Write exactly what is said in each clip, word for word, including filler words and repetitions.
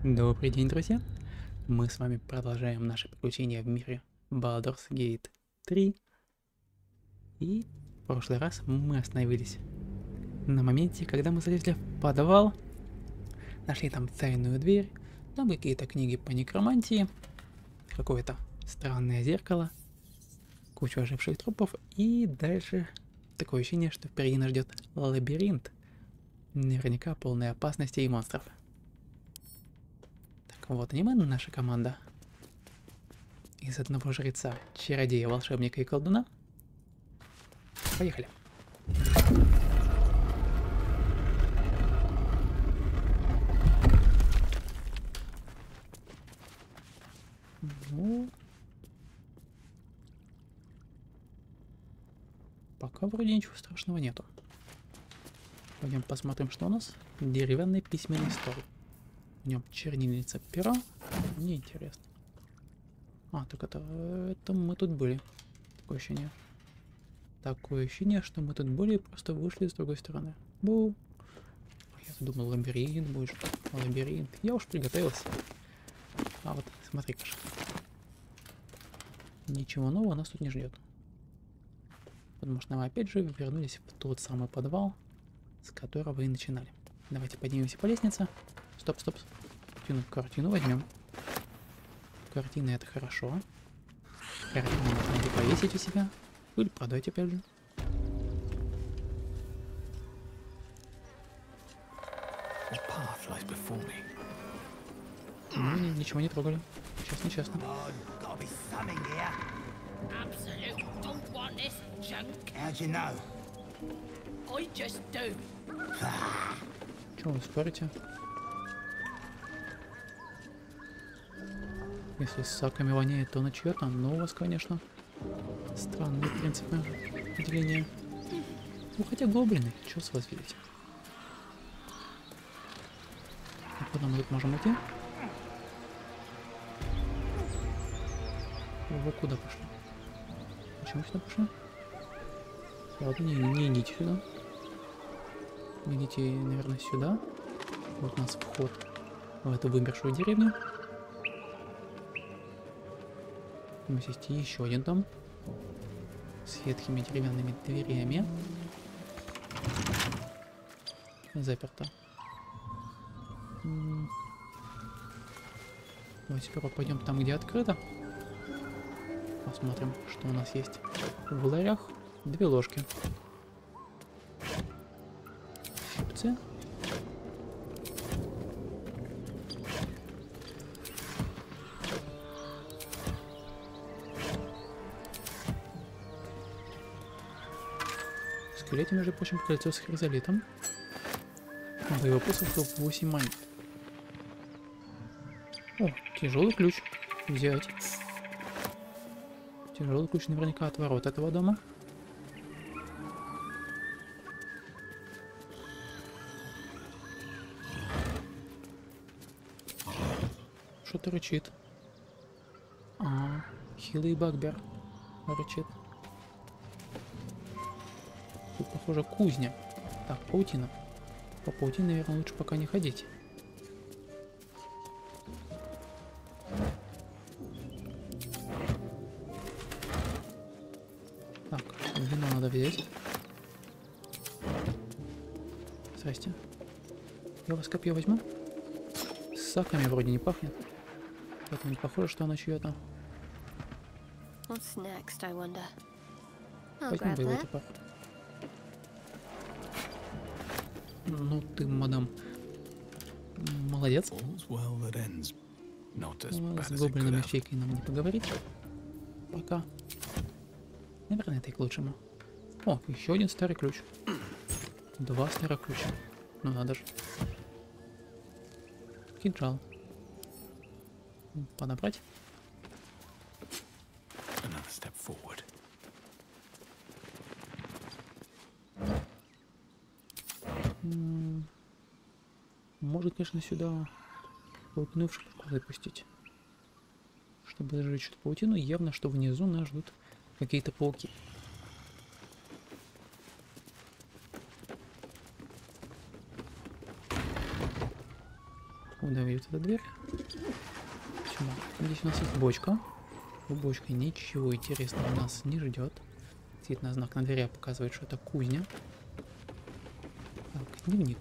Добрый день, друзья! Мы с вами продолжаем наши приключения в мире Baldur's Gate три. И в прошлый раз мы остановились на моменте, когда мы залезли в подвал, нашли там тайную дверь, там какие-то книги по некромантии, какое-то странное зеркало, кучу оживших трупов, и дальше такое ощущение, что впереди нас ждет лабиринт, наверняка полный опасностей и монстров. Вот они мы, наша команда. Из одного жреца, чародея, волшебника и колдуна. Поехали. Ну... Пока вроде ничего страшного нету. Пойдем посмотрим, что у нас. Деревянный письменный стол. В нем чернильница, перо. Мне интересно. А, так это, это мы тут были. Такое ощущение. Такое ощущение, что мы тут были и просто вышли с другой стороны. Бу. Я думал, лабиринт будет. Лабиринт. Я уж приготовился. А вот, смотри-ка. Ничего нового нас тут не ждет. Потому что мы опять же вернулись в тот самый подвал, с которого и начинали. Давайте поднимемся по лестнице. Стоп, стоп. Картину, картину возьмем. Картина это хорошо. Картину можно повесить у себя. Или продать опять же. Ну, ничего не трогали. Честно, честно. Чего вы спорите? Если с саками воняет, то на чьё-то, но у вас, конечно, странные принципы деления. Ну, хотя гоблины, что с вас видите? А куда мы тут можем идти? Вы куда пошли? Почему сюда пошли? Ладно, не, не идите сюда. Идите, наверное, сюда. Вот у нас вход в эту вымершую деревню. У нас есть еще один дом с ветхими деревянными дверями. Заперто. Давайте сперва пойдем там, где открыто. Посмотрим, что у нас есть в ларях. Две ложки. Щипцы. В скелете, между прочим, кольцо с хризолитом. Боевой посох восемь монет. О, тяжелый ключ. Взять. Тяжелый ключ наверняка от ворот этого дома. Что-то рычит. А, хилый багбер рычит. Тут, похоже, кузня. Так, паутина. По паутине, наверное, лучше пока не ходить. Так, вино надо взять. Здрасте. Я вас копье возьму. С саками вроде не пахнет. Поэтому не похоже, что оно чье-то. Возьмем боевой топор. Ну ты, мадам. Молодец. С гоблинами фейкой нам не поговорить. Пока. Наверное, это и к лучшему. О, еще один старый ключ. Два старых ключа. Ну надо же. Кинжал. Подобрать. Может, конечно, сюда паутину в шкафу запустить. Чтобы зажечь эту паутину, явно, что внизу нас ждут какие-то пауки. Выдавит эту дверь. Сюда. Здесь у нас есть бочка. У бочки ничего интересного нас не ждет. Действительно, знак на двери показывает, что это кузня. Так, дневник.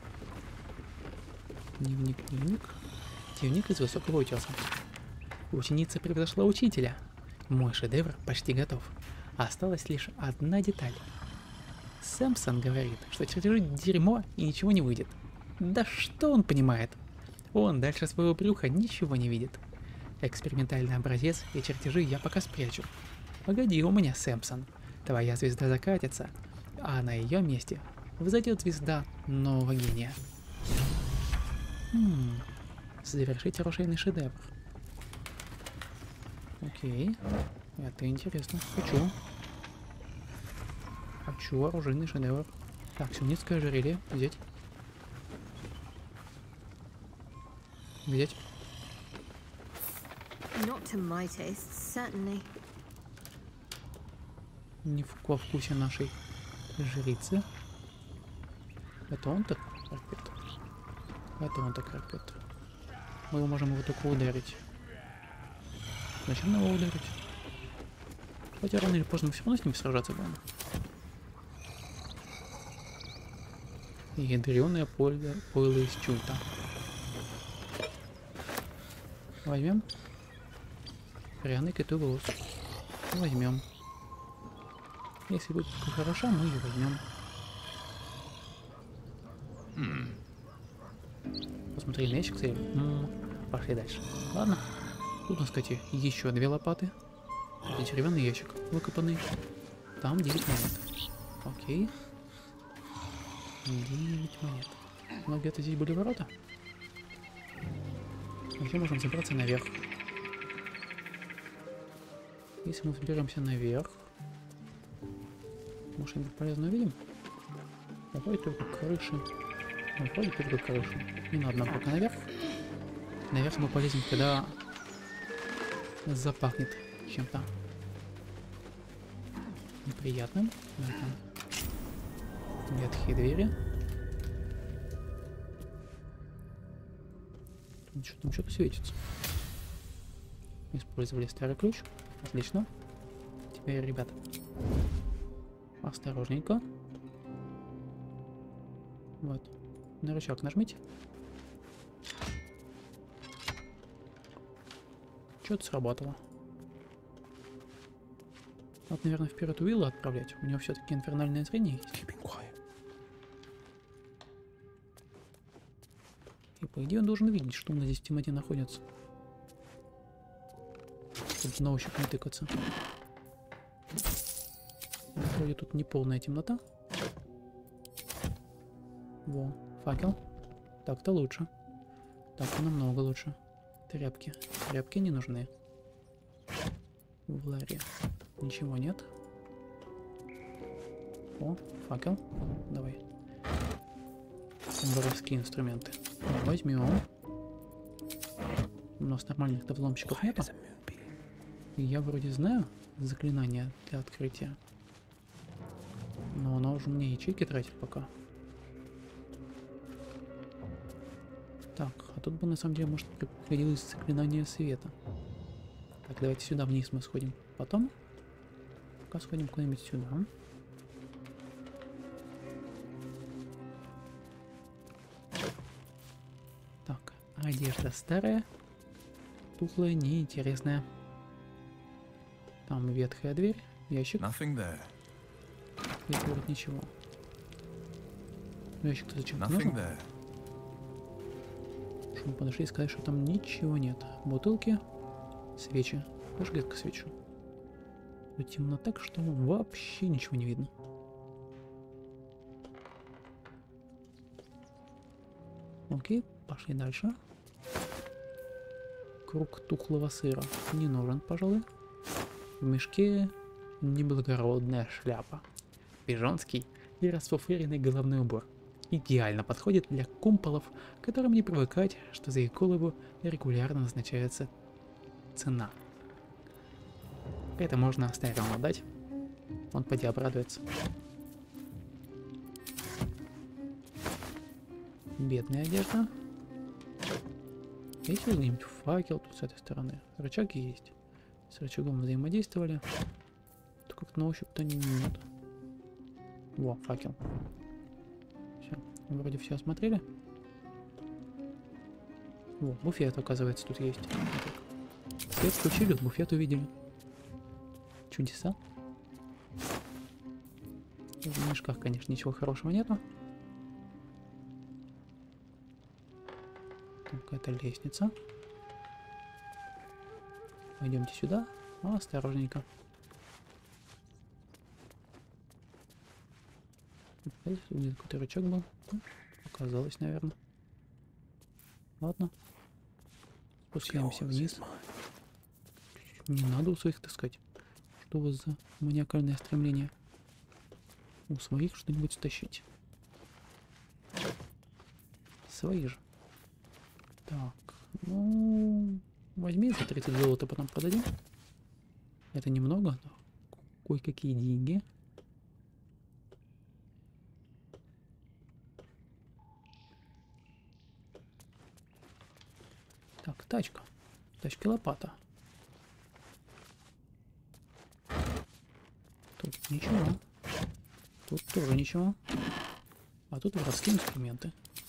Дневник, дневник. Дневник из высокого утеса. Ученица превзошла учителя. Мой шедевр почти готов. Осталась лишь одна деталь. Сэмпсон говорит, что чертежи дерьмо и ничего не выйдет. Да что он понимает? Он дальше своего брюха ничего не видит. Экспериментальный образец и чертежи я пока спрячу. Погоди у меня, Сэмпсон. Твоя звезда закатится, а на ее месте взойдет звезда нового гения. Хм, завершить оружейный шедевр. Окей, это интересно. Хочу. Хочу оружейный шедевр. Так, сюнитское ожерелье взять. Взять. Not to my taste, certainly. Не в во вкусе нашей жрицы. Это он-то карпет. Это он-то карпет. Мы его можем его только ударить. Зачем нам его ударить? Хотя рано или поздно мы все равно с ним сражаться будем. Ядреное поле, поле из чульта. Возьмем. Пряный китой голос. Возьмем. Если будет хороша, мы ее возьмем. Mm. Посмотрели на ящик, кстати. Mm. Пошли дальше. Ладно. Тут у нас, кстати, еще две лопаты. И деревянный ящик выкопанный. Там девять монет. Окей. девять монет. Но где-то здесь были ворота. А еще можем забраться наверх. Если мы заберемся наверх, может, что-нибудь полезное увидим? Давай только крыши. Давай только крыши. Не надо нам пока наверх. Наверх мы полезем, когда запахнет чем-то неприятным. Это ветхие двери. Тут что-то, там что-то светится. Использовали старый ключ. Отлично. Теперь, ребята, осторожненько. Вот. На рычаг нажмите. Что-то сработало. Вот, наверное, вперед Уилла отправлять. У него все-таки инфернальное зрение есть. И по идее он должен видеть, что у нас здесь в темноте находится. Чтобы на ощупь не тыкаться. Вроде тут не полная темнота. Во, факел. Так-то лучше. Так-то намного лучше. Тряпки. Тряпки не нужны. В ларе ничего нет. О, факел. Давай. Воровские инструменты. Возьмем. У нас нормальных-то взломщиков нету. Я вроде знаю заклинание для открытия. Но оно уже мне ячейки тратит пока. Так, а тут бы на самом деле, может, пригодилось заклинание света. Так, давайте сюда вниз мы сходим. Потом пока сходим куда-нибудь сюда. Так, одежда старая, тухлая, неинтересная. Там ветхая дверь, ящик. Здесь вроде ничего. Ящик-то зачем-то нужен? Чтобы мы подошли и сказать, что там ничего нет. Бутылки, свечи. Пожги-ка свечу. Тут темно так, что вообще ничего не видно. Окей, пошли дальше. Круг тухлого сыра не нужен, пожалуй. В мешке неблагородная шляпа. Пижонский и расфуфыренный головной убор. Идеально подходит для кумполов, которым не привыкать, что за их голову регулярно назначается цена. Это можно Стайрону дать. Он поди обрадуется. Бедная одежда. Есть вот где-нибудь факел тут с этой стороны? Рычаг есть. С рычагом взаимодействовали. То как на ощупь-то нет. Во, факел. Все, вроде все осмотрели. Во, буфет, оказывается, тут есть. Свет включили, буфет увидели. Чудеса. В мешках, конечно, ничего хорошего нету. Какая-то лестница. Пойдемте сюда. А, осторожненько. Где какой-то рычаг был. Показалось, наверное. Ладно. Спускаемся вниз. Не надо у своих таскать. Что у вас за маниакальное стремление? У своих что-нибудь стащить. Свои же. Так, ну, возьми за тридцать золота, потом продадим. Это немного, но кое-какие деньги. Так, тачка. Тачки лопата. Тут ничего. Тут тоже ничего. А тут воровские инструменты.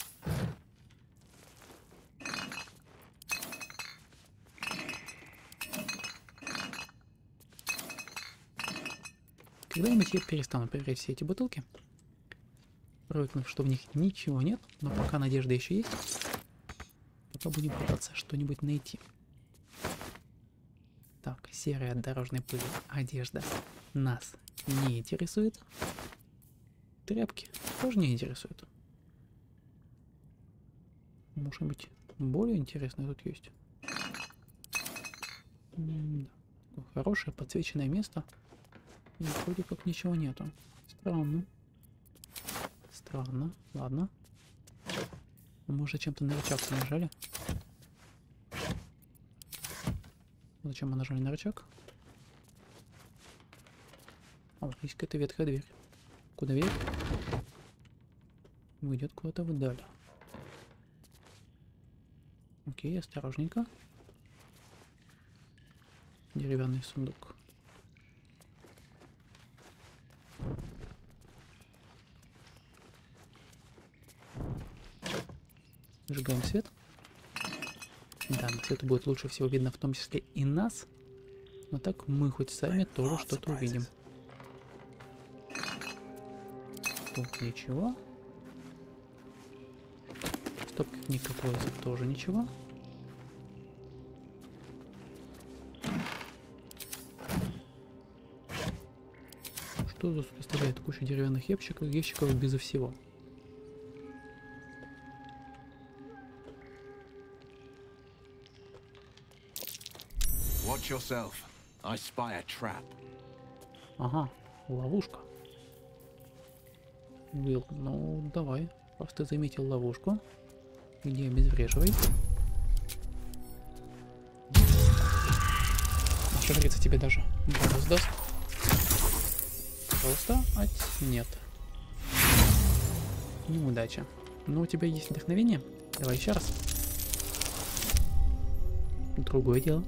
Когда-нибудь я перестану проверять все эти бутылки, привыкнув, что в них ничего нет, но пока надежда еще есть, пока будем пытаться что-нибудь найти. Так, серая дорожная пыль, одежда нас не интересует. Тряпки тоже не интересуют. Может быть, более интересное тут есть. М-да. Хорошее подсвеченное место. И вроде как ничего нету. Странно. Странно. Ладно. Мы уже чем-то на рычаг нажали. Зачем мы нажали на рычаг? А, вот есть какая-то ветхая дверь. Куда дверь? Выйдет куда-то вдаль. Окей, осторожненько. Деревянный сундук. Зажигаем свет. Да, на свету будет лучше всего видно, в том числе и нас. Но так мы хоть сами тоже что-то увидим. Тут ничего. Стопка никакой, тоже ничего. Что тут составляет кучу деревянных ящиков, ящиков безо всего. Watch yourself. I spy a trap. Ага, ловушка. Уилл, ну давай. Просто заметил ловушку. Где обезвреживай. Что говорится, тебе даже бонус даст. Просто ать нет. Неудача. Ну у тебя есть вдохновение? Давай еще раз. Другое дело.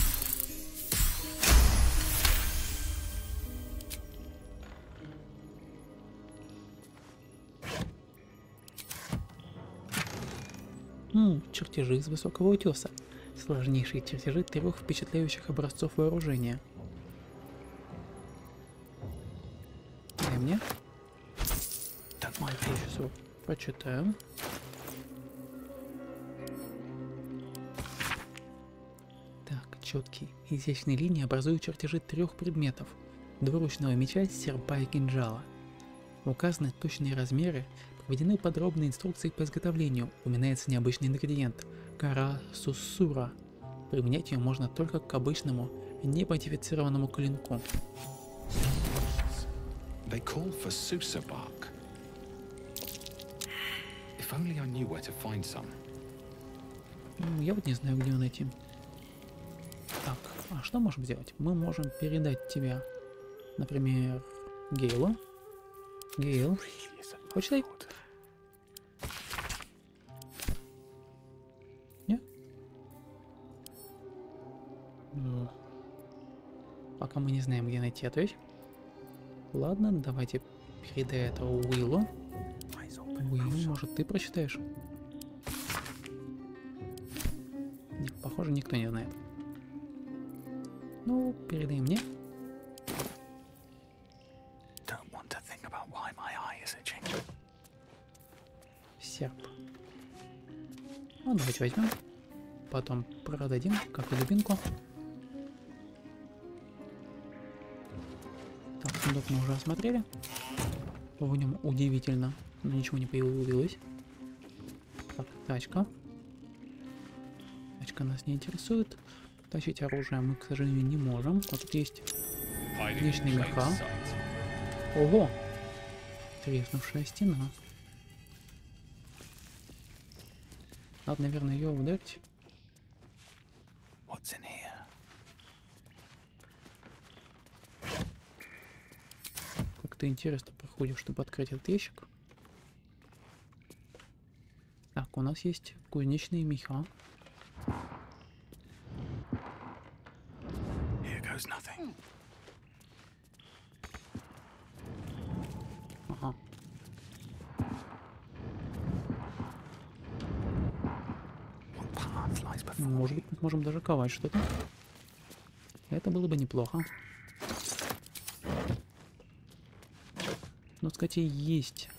М, чертежи из высокого утеса. Сложнейшие чертежи трех впечатляющих образцов вооружения. Дай мне. Ой, я сейчас его прочитаю. Так, четкие, изящные линии образуют чертежи трех предметов. Двуручного меча, серпа и кинжала. Указаны точные размеры, приведены подробные инструкции по изготовлению, упоминается необычный ингредиент – кора суссура. Применять ее можно только к обычному, немодифицированному клинку. They call for Susa bark. If only I knew where to find some. Ну, я вот не знаю, где его найти. Так, а что можем сделать? Мы можем передать тебя, например, Гейлу. Гейл, почитай. Не? Ну, пока мы не знаем, где найти эту вещь. Ладно, давайте передай это Уиллу. Уилл, может, ты прочитаешь? Нет, похоже, никто не знает. Ну, передай мне. Серп. Ну, давайте возьмем. Потом продадим, как и дубинку. Так, сундук мы уже осмотрели. В нем удивительно, но ничего не появилось. Так, тачка. Тачка нас не интересует. Тащить оружие мы, к сожалению, не можем. Вот тут есть личный меха. Ого! Треснувшая стена. Надо, наверное, ее ударить. Как-то интересно проходим, чтобы открыть этот ящик. Так, у нас есть кузнечные меха. Ага. Может быть, мы сможем даже ковать что-то. Это было бы неплохо. Но, кстати, есть.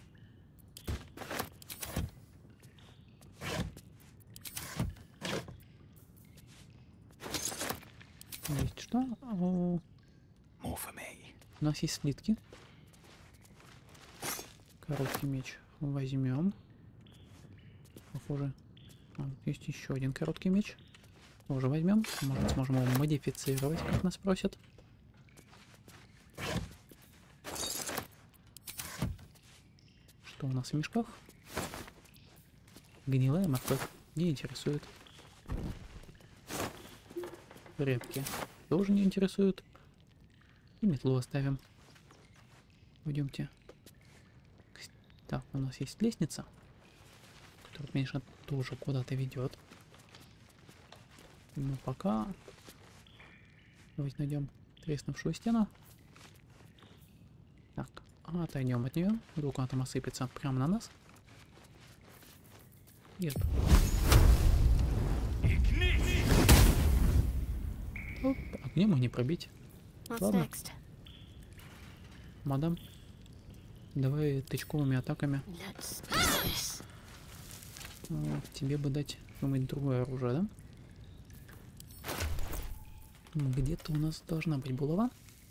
Есть что? О, у нас есть слитки. Короткий меч возьмем. Похоже. А, есть еще один короткий меч. Тоже возьмем. Может, сможем его модифицировать, как нас просят. Что у нас в мешках? Гнилая морковь. Не интересует. Редкие. Тоже не интересуют. И метлу оставим. Пойдемте. Так, у нас есть лестница, которая, конечно, тоже куда-то ведет. Но пока давайте найдем треснувшую стену. Так, отойдем от нее. Вдруг она там осыпется прямо на нас. Нет. Оп, огнем их не пробить. What's Ладно. next? Мадам, давай тычковыми атаками. Let's do this. Вот, тебе бы дать какое-нибудь другое оружие, да? Где-то у нас должна быть булава.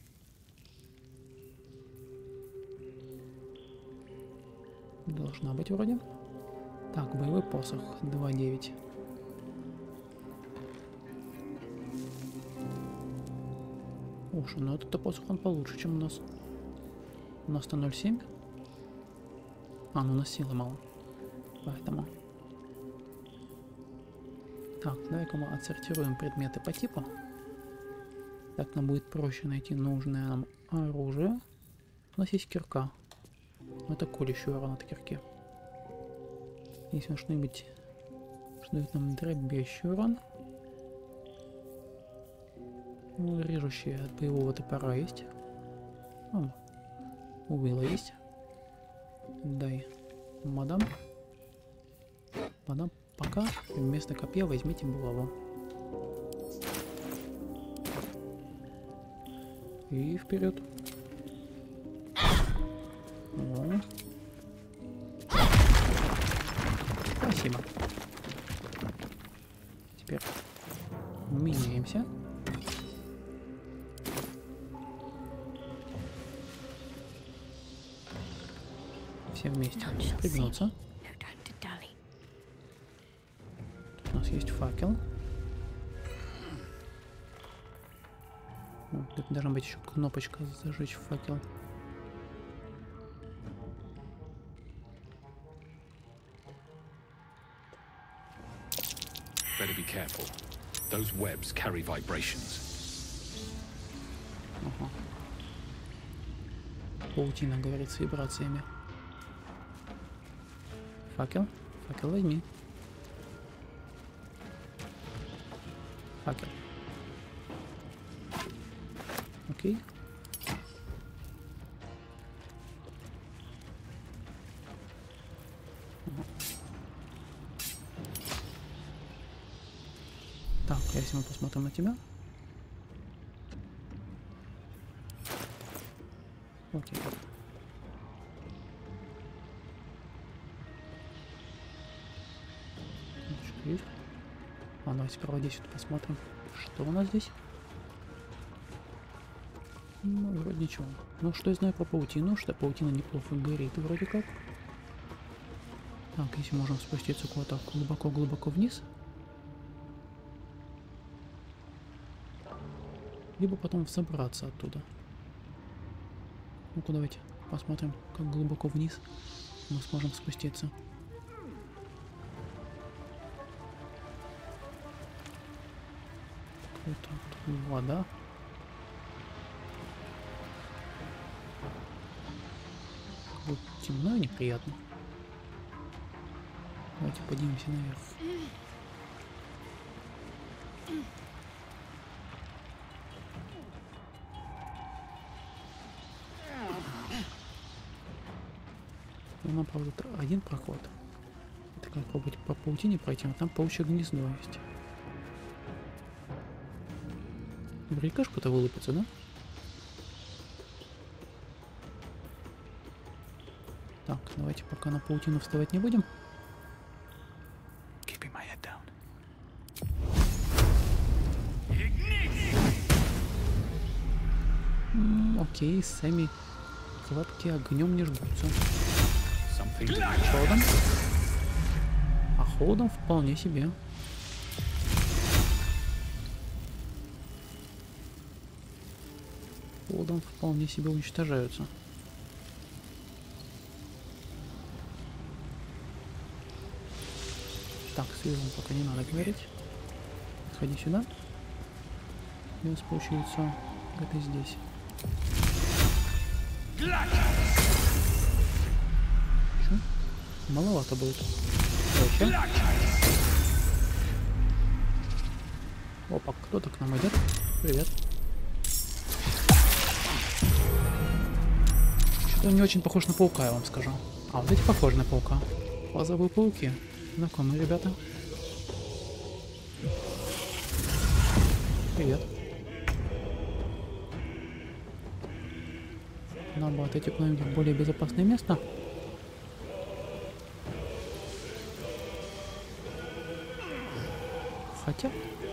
Должна быть вроде. Так, боевой посох два девять. Уж, ну этот посох он получше, чем у нас. У нас-то ноль семь. А, ну у нас силы мало. Поэтому. Так, давай-ка мы отсортируем предметы по типу. Так нам будет проще найти нужное нам оружие. У нас есть кирка. Это колющий урон от кирки. Если что-нибудь, что дает нам дробящий урон. Режущий от боевого топора есть. О, у Уилла есть. Дай, мадам. Мадам, пока вместо копья возьмите булаву. И вперед. О. Спасибо. Теперь меняемся. Все вместе пригнуться. У нас есть факел. О, тут должна быть еще кнопочка зажечь факел. Better be careful. Those webs carry vibrations. Ага. Паутина говорит с вибрациями. Факел. Факел возьми. Факел. Окей. Так, если мы посмотрим на тебя. Окей. Что есть? А, давайте проводи сюда посмотрим, что у нас здесь. Ну, вроде ничего. Ну, что я знаю про паутину, что паутина неплохо горит вроде как. Так, если можем спуститься куда-то глубоко-глубоко вниз. Либо потом взобраться оттуда. Ну-ка, давайте посмотрим, как глубоко вниз мы сможем спуститься. Какая-то вода. Как темно и неприятно. Давайте поднимемся наверх. У нас, правда, один проход. Это как попробовать по паутине пройти, но там паучье гнездо есть. Наверняка что-то вылупится, да? Так, давайте пока на паутину вставать не будем. Keeping my head down. М, окей, сами кладки огнем не жгутся. Холодом? А холодом вполне себе. Холодом вполне себе уничтожаются. Так, с визом пока не надо говорить. Сходи сюда. И у нас получается это здесь. Чё? Маловато будет. Давай, опа, кто-то к нам идет. Привет. Что-то он не очень похож на паука, я вам скажу. А вот эти похожи на паука. Лазовые пауки. Знакомые ребята. Привет. Нам бы отойти куда-нибудь в более безопасное место. Хотя...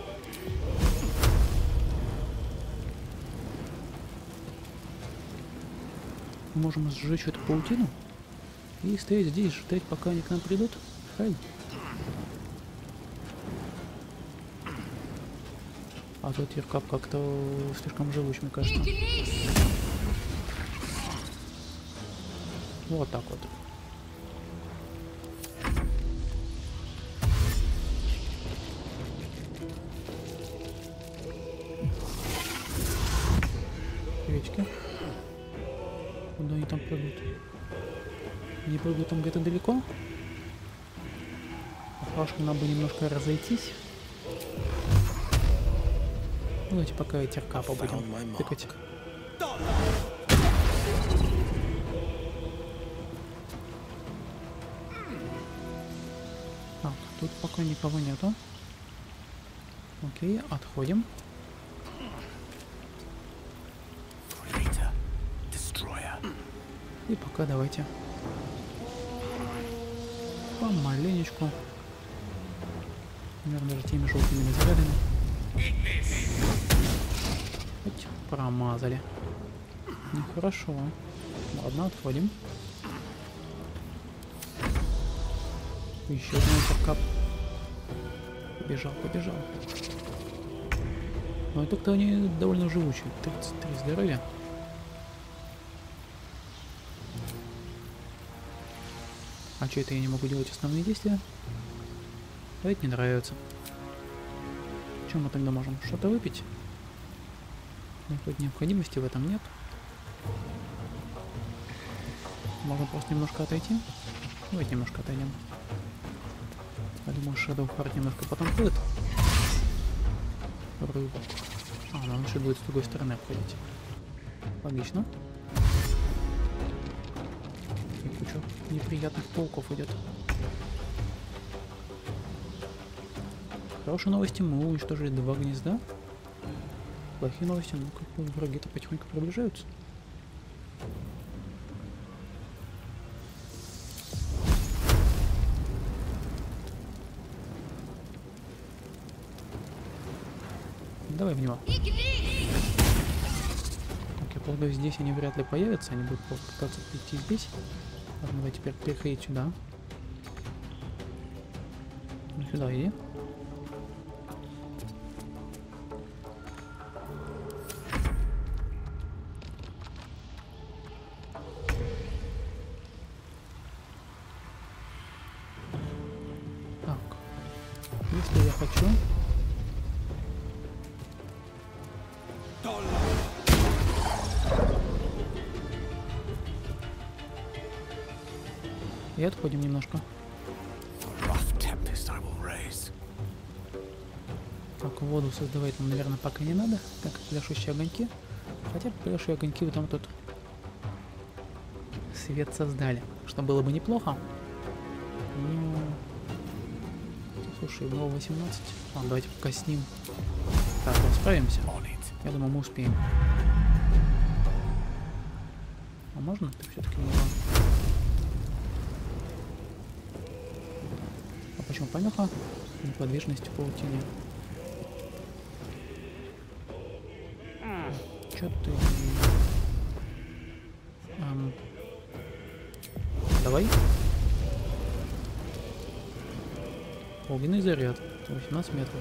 можем сжечь эту паутину и стоять здесь, ждать, пока они к нам придут. Хай. А тут Иркап как-то слишком живуч, мне кажется. Вот так вот. Приветики. Куда они там прыгают? Не прыгают там где-то далеко? Хорошо, нам бы немножко разойтись. Давайте пока эти Иркапа будем тыкать. Так, тут пока никого нету. Окей, отходим. И пока давайте помаленечку, наверное, даже теми желтыми зарядами. Хоть промазали. Нехорошо. Ладно, отходим. Еще один Иркап. Побежал, побежал. Но это-то они довольно живучие. тридцать три здоровья. А что это я не могу делать основные действия? А это не нравится. Что мы тогда можем? Что-то выпить? Никакой необходимости в этом нет. Можно просто немножко отойти. Давайте немножко отойдем. Я думаю, Shadowheart немножко потанцует. Рыбок. А, нам еще будет с другой стороны обходить. Логично. И куча неприятных пауков идет. Хорошие новости, мы уничтожили два гнезда. Плохие новости, ну как бы враги-то потихоньку приближаются. Давай в него. Так, я полагаю, здесь они вряд ли появятся, они будут просто пытаться прийти здесь. Ладно, давай теперь переходить сюда. Ну сюда иди. Так, если я хочу... И отходим немножко. Так, воду создавать нам, наверное, пока не надо, как пляшущие огоньки. Хотя пляшущие огоньки вы там тут свет создали, что было бы неплохо. Ну, слушай, было восемнадцать. Ладно, давайте пока с ним. Так, вот справимся. Я думаю, мы успеем. А можно? Ты все-таки не можешь. А почему помеха? Неподвижность в паутине. Чё ты... Эм... Давай. Огненный заряд. восемнадцать метров.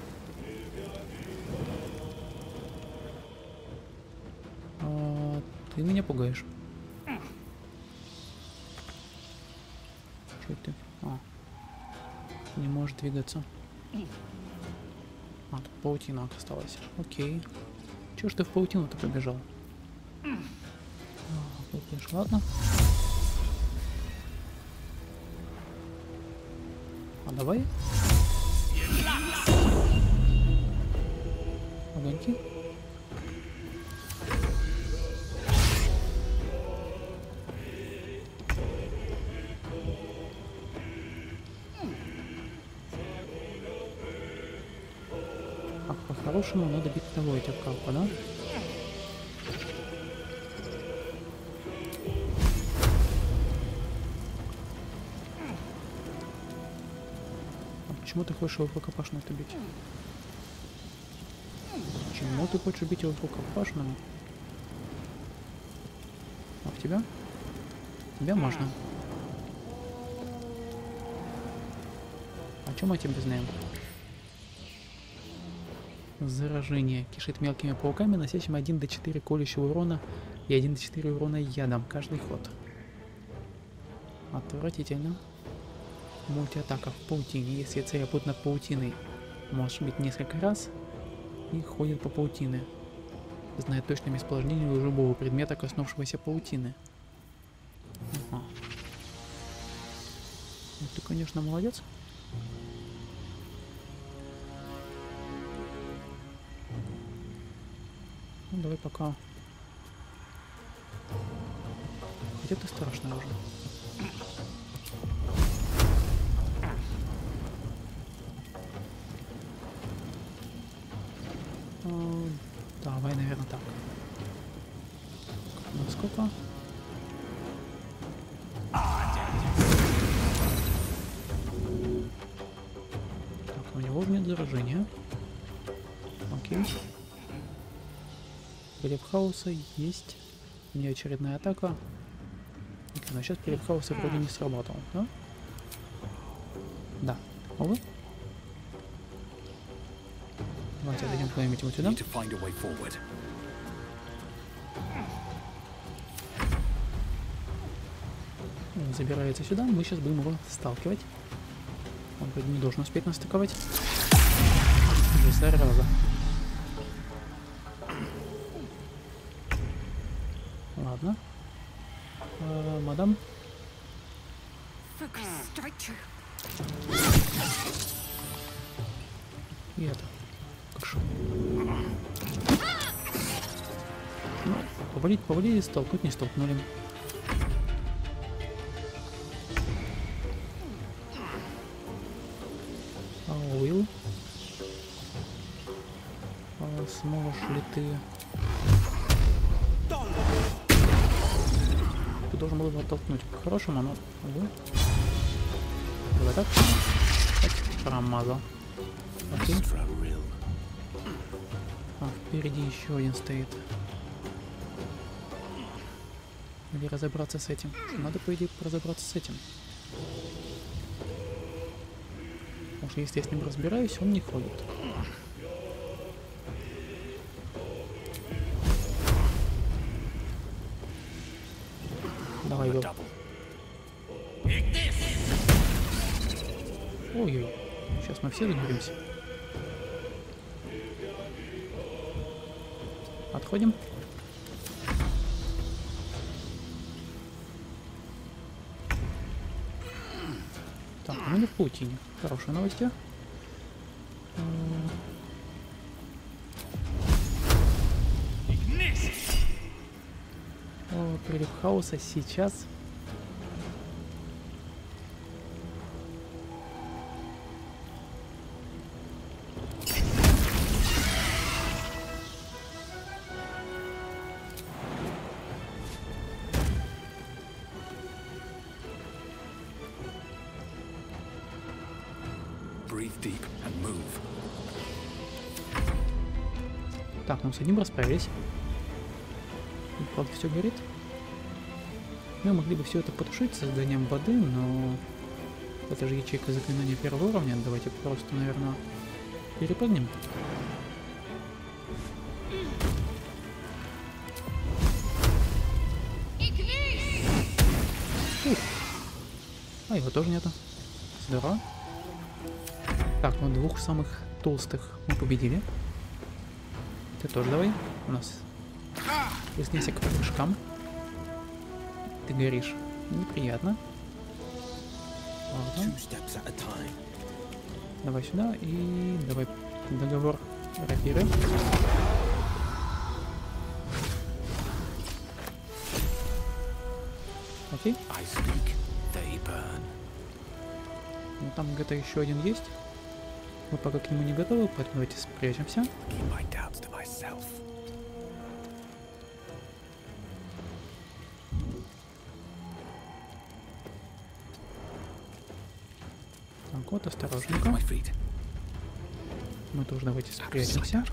А, ты меня пугаешь. Чё ты? А. Не может двигаться. А, тут паутина осталась. Окей. Чего ж ты в паутину-то побежал? А, выпьешь, ладно. А давай. Огоньки. А по-хорошему надо бить того этих калпа, да? Почему ты хочешь его в рукопашную бить? Почему ты хочешь бить его в рукопашную? А в тебя? Тебя можно. О чем мы тебе знаем? Заражение. Кишит мелкими пауками, наносящими один до четырёх колющего урона и один до четырёх урона ядом каждый ход. Отвратительно. Мультиатака в паутине. Если цель опутана паутиной, может бить несколько раз и ходит по паутине, зная точное местоположение любого предмета, коснувшегося паутины. Ага. Ну, ты, конечно, молодец. Ну, давай пока. Хотя ты страшно уже. Давай, наверное, так. Насколько? Так, у него нет заражения. Окей. Переб хаоса есть. У нее очередная атака. Но сейчас переб хаоса вроде не сработал, да? Да. Увы. Давайте дадим куда-нибудь вот сюда. Он забирается сюда, мы сейчас будем его сталкивать. Он вроде не должен успеть нас атаковать. Зараза. Ладно. А, мадам. И это. Как шо? Ну, Повалить, повалили, столкнуть не столкнули. А, Уилл? А, сможешь ли ты... Ты должен был его оттолкнуть. По-хорошему, но... Увы. Давай так. Так, промазал. Окей. А, впереди еще один стоит. Или разобраться с этим? Надо, по идее, разобраться с этим. Потому что если я с ним разбираюсь, он не ходит. Давай его. Ой-ой. Сейчас мы все загоримся. Отходим. Так, мы не в паутине. Хорошая новость. О, прилив хаоса сейчас. Так, ну с одним расправились. Правда, все горит. Мы могли бы все это потушить созданием воды, но это же ячейка заклинания первого уровня. Давайте просто, наверное, перепрыгнем. Ух. А его тоже нету. Здорово. Так, ну двух самых толстых мы победили. Ты тоже давай. У нас присоединяйся к прыжкам. Ты горишь. Неприятно. Ладно. Давай сюда и давай договор рапиры. Окей. Ну там где-то еще один есть. Мы пока к нему не готовы, поэтому давайте спрячемся. Так вот, осторожненько. Мы тоже давайте спрячемся.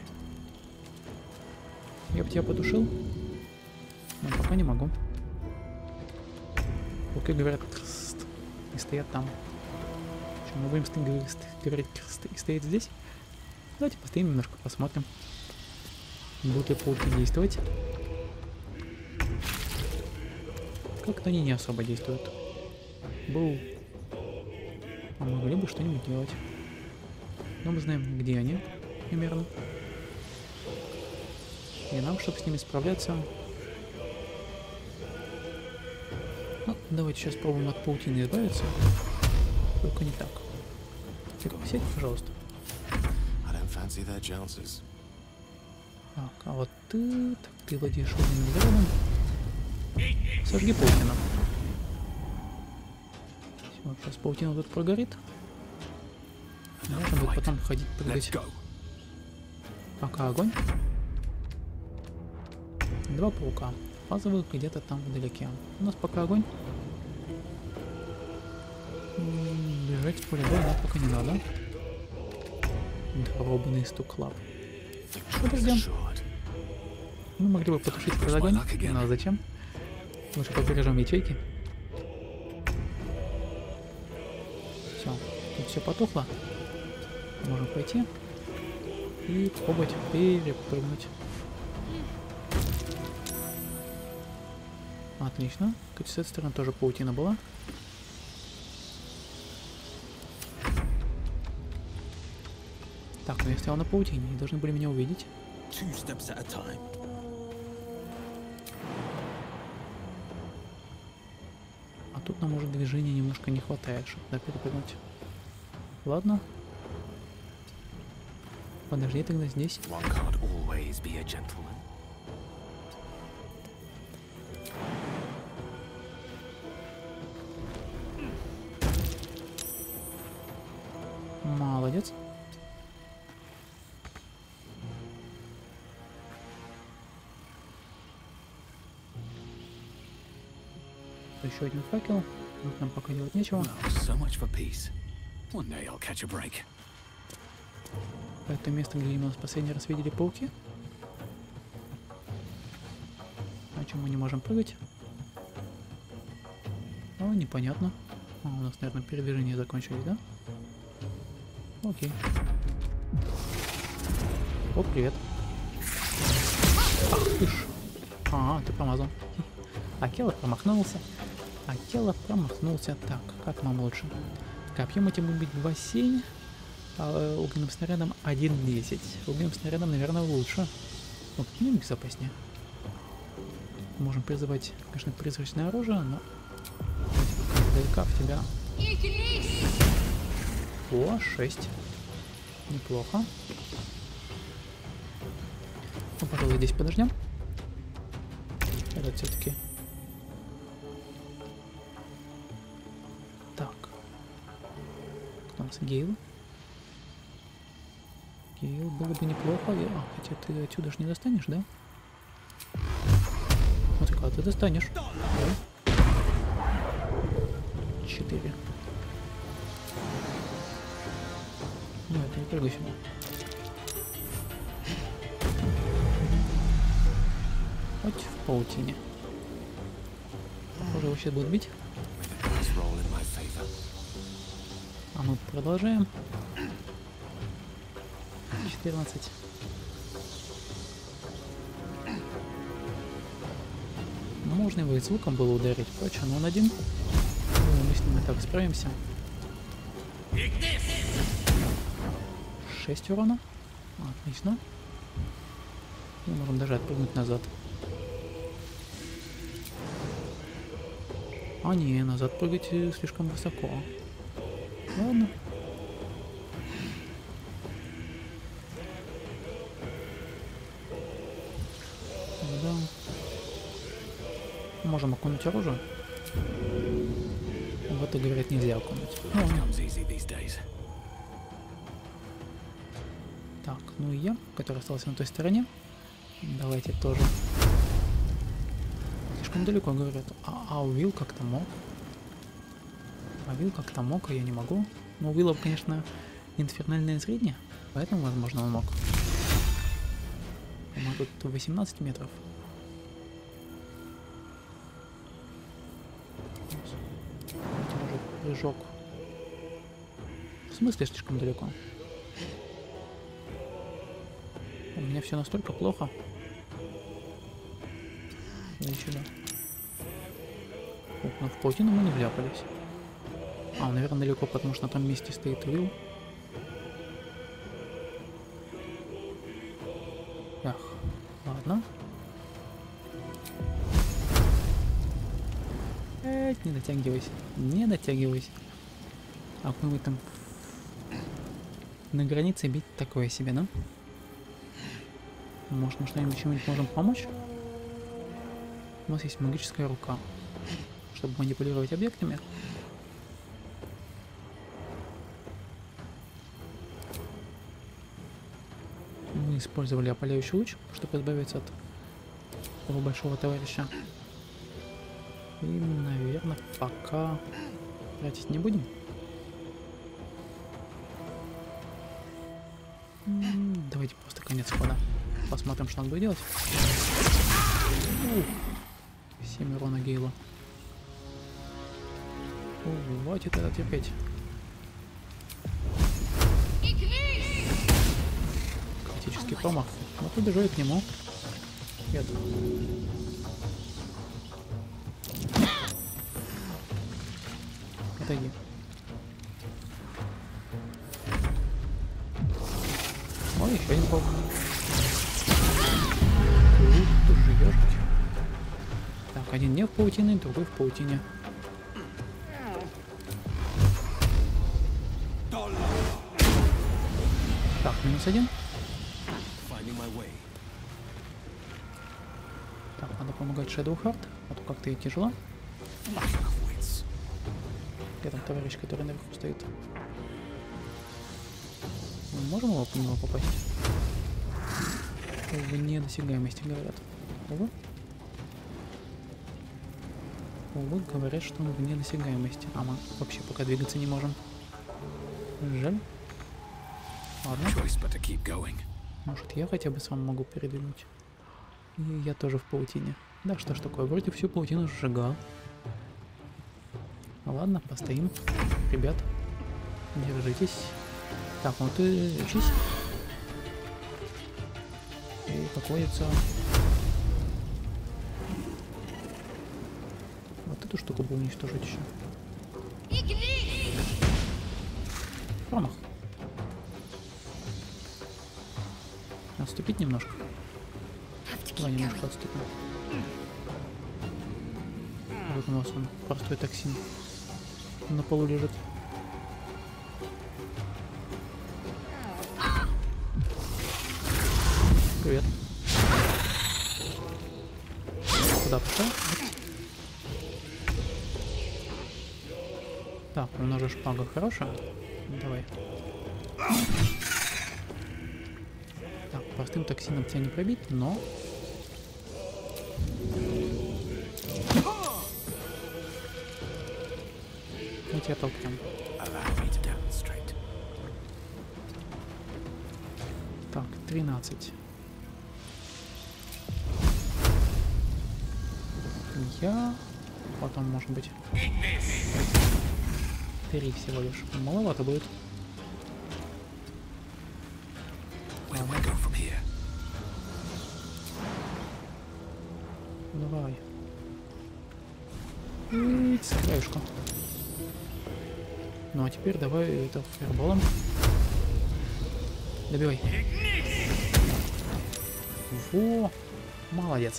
Я бы тебя потушил, но пока не могу. Руки говорят крст и стоят там. Что, мы будем говорить крст и стоять здесь? Давайте постоим немножко, посмотрим. Будут ли пауки действовать? Как-то они не особо действуют. Был. А могли бы что-нибудь делать. Но мы знаем, где они примерно. И нам, чтобы с ними справляться... Ну, давайте сейчас попробуем от паутины избавиться. Только не так. Так, сядь, пожалуйста. Так, а вот ты... Так, ты владеешь огненным зарядом. Сожги паутину. Все, сейчас паутина тут прогорит. Можно будет потом ходить, прыгать. Пока огонь. Два паука. Фазовых где-то там вдалеке. У нас пока огонь. Бежать в поле боя нам пока не надо. Дробный стук лап. Подождем. Мы могли бы потушить этот огонь, но зачем? Лучше побережем ячейки. Все, тут все потухло. Можем пойти и попробовать перепрыгнуть. Отлично. Кстати, с этой стороны тоже паутина была. Так, ну я стоял на паутине, они должны были меня увидеть. А тут нам уже движения немножко не хватает, чтобы туда перепрыгнуть. Ладно. Подожди тогда здесь. молодец. Еще один факел. Тут нам пока делать нечего. So much for peace. One day I'll catch a break. Это место, где мы нас последний раз видели пауки. А чем мы не можем прыгать? О, непонятно. А, у нас, наверное, передвижение закончились, да? Окей. О, привет. Ах ты ж. А, ты промазал. Акела промахнулся. Акела промахнулся. Так, как нам лучше? Копьем этим убить в бассейне, а огненным снарядом один десять. Огненным снарядом, наверное, лучше. Вот, ну, безопаснее. Можем призывать, конечно, призрачное оружие, но издалека в тебя. О, шесть. Неплохо. Ну, пожалуй, здесь подождем. Это все-таки. Так. Кто у нас? Гейл. Гейл, было бы неплохо. А, хотя ты отсюда ж не достанешь, да? Вот как ты достанешь. Да? Четыре. Ну, это не прыгай сюда. Хоть в паутине. Похоже, его сейчас будут бить. А мы продолжаем. четырнадцать. Можно его и звуком было ударить, прочее, но он один. Ну, мы с ним и так справимся. шесть урона. Отлично. Мы можем даже отпрыгнуть назад. А не, назад прыгать слишком высоко. Ладно. Да. Можем окунуть оружие. В это, говорят, нельзя окунуть. Ну, так, ну и я, который остался на той стороне. Давайте тоже. Слишком далеко, говорят. А, а Уилл как-то мог. А Уилл как-то мог, а я не могу. Но у Уилла, конечно, инфернальное зрение, поэтому, возможно, он мог. У нас тут восемнадцать метров. Может, прыжок. В смысле слишком далеко? У меня все настолько плохо. И сюда. О, ну в паутину мы не вляпались. А, наверное, далеко, потому что на том месте стоит Уилл. Ах, ладно. Эх, не дотягивайся. Не дотягивайся. А мы там на границе бить такое себе, да? Может, мы что-нибудь чем-нибудь можем помочь? У нас есть магическая рука, чтобы манипулировать объектами. Мы использовали опаляющий луч, чтобы избавиться от того большого товарища. И, наверное, пока тратить не будем. М-м, давайте просто конец хода. Посмотрим, что он будет делать. семь урона Гейла. Хватит это терпеть. Критический промах. Ну, побежали к нему. Нет. Отойди. Ой, еще один паук. Ух ты ж, ежики. Так, один не в паутине, другой в паутине. Так, минус один. Так, надо помогать Shadowheart, а то как-то ей тяжело. Где там товарищ, который наверху стоит? Мы можем его по него попасть? Вне досягаемости, говорят. Увы. Увы, говорят, что он вне досягаемости. А мы вообще пока двигаться не можем. Жаль. Ладно. Может, я хотя бы сам могу передвинуть. И я тоже в паутине. Да что ж такое, вроде всю паутину сжигал. Ладно, постоим. Ребят, держитесь. Так, ну ты лечись. И находится... Вот эту штуку бы уничтожить еще. Промах. Отступить немножко. Давай немножко отступим. Вот у нас он, простой токсин. На полу лежит. Привет. Куда пошел? Так, у нас же шпага хорошая. Давай. Так, простым токсином тебя не пробить, но... Мы тебя толкнем. Так, тринадцать. Я... Потом, может быть... Три всего лишь. Маловато будет. Давай. И с краешку. Ну а теперь давай это фаерболом. Добивай. Во! Молодец.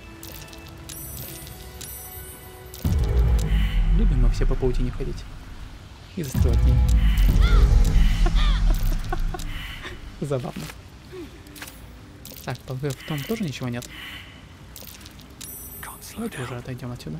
Любим мы все по паутине ходить. И застревать в ней. Забавно. Так, в том тоже ничего нет. Давайте уже отойдем отсюда.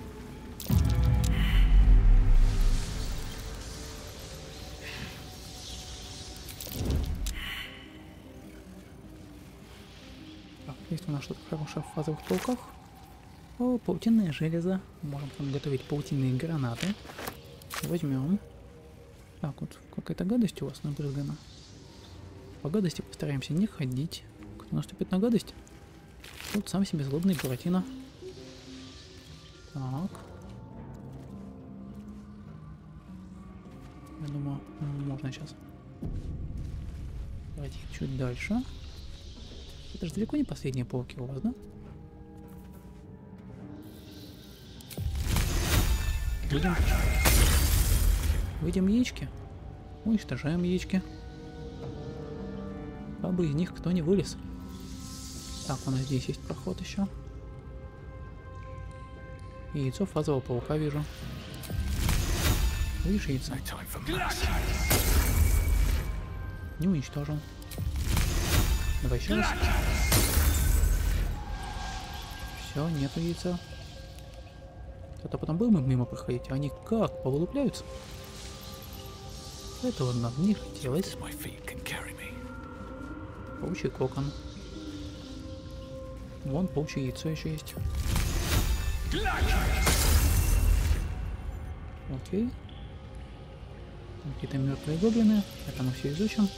Так, есть у нас что-то хорошее в фазовых пауках. О, паутинное железо. Можем там готовить паутинные гранаты. Возьмем. Так, вот какая-то гадость у вас набрызгана. По гадости постараемся не ходить. Кто наступит на гадость? Вот сам себе злобный Буратино. Так. Я думаю, можно сейчас. Давайте чуть дальше. Это же далеко не последние пауки у вас, да? Видим. Видим яички. Уничтожаем яички. Как бы из них кто не вылез. Так, у нас здесь есть проход еще. И яйцо фазового паука вижу. Видишь яйцо? Не уничтожил. Давай еще раз. Все, нету яйца. А то потом будем мимо проходить, а они как повылупляются. Этого нам не хотелось. Паучий кокон. Вон паучье яйцо еще есть. Окей. Какие-то мертвые гоблины. Это мы все изучим.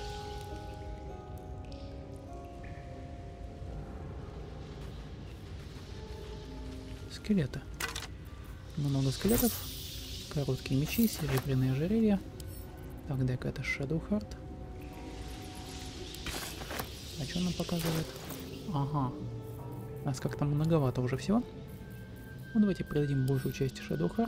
Скелеты. Много скелетов. Короткие мечи, серебряные ожерелья. Так, дай-ка это Shadowheart. А что нам показывает? Ага. У нас как-то многовато уже всего. Ну, давайте продадим большую часть Shadowheart.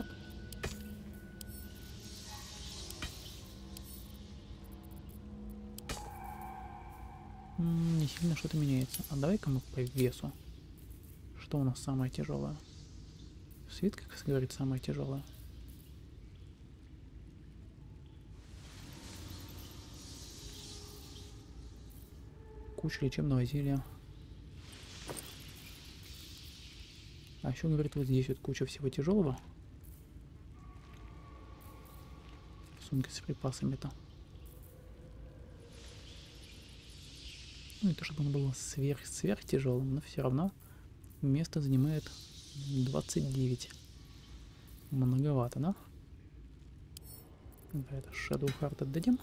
М-м, не сильно что-то меняется. А давай-ка мы по весу. Что у нас самое тяжелое? Свитка, как говорит, самое тяжелое. Куча лечебного зелья. А еще говорит, вот здесь вот куча всего тяжелого. Сумки с припасами-то. Ну, это чтобы он был сверх-сверх тяжелым, но все равно место занимает двадцать девять. Многовато, да? Да, это Shadow Heart отдадим.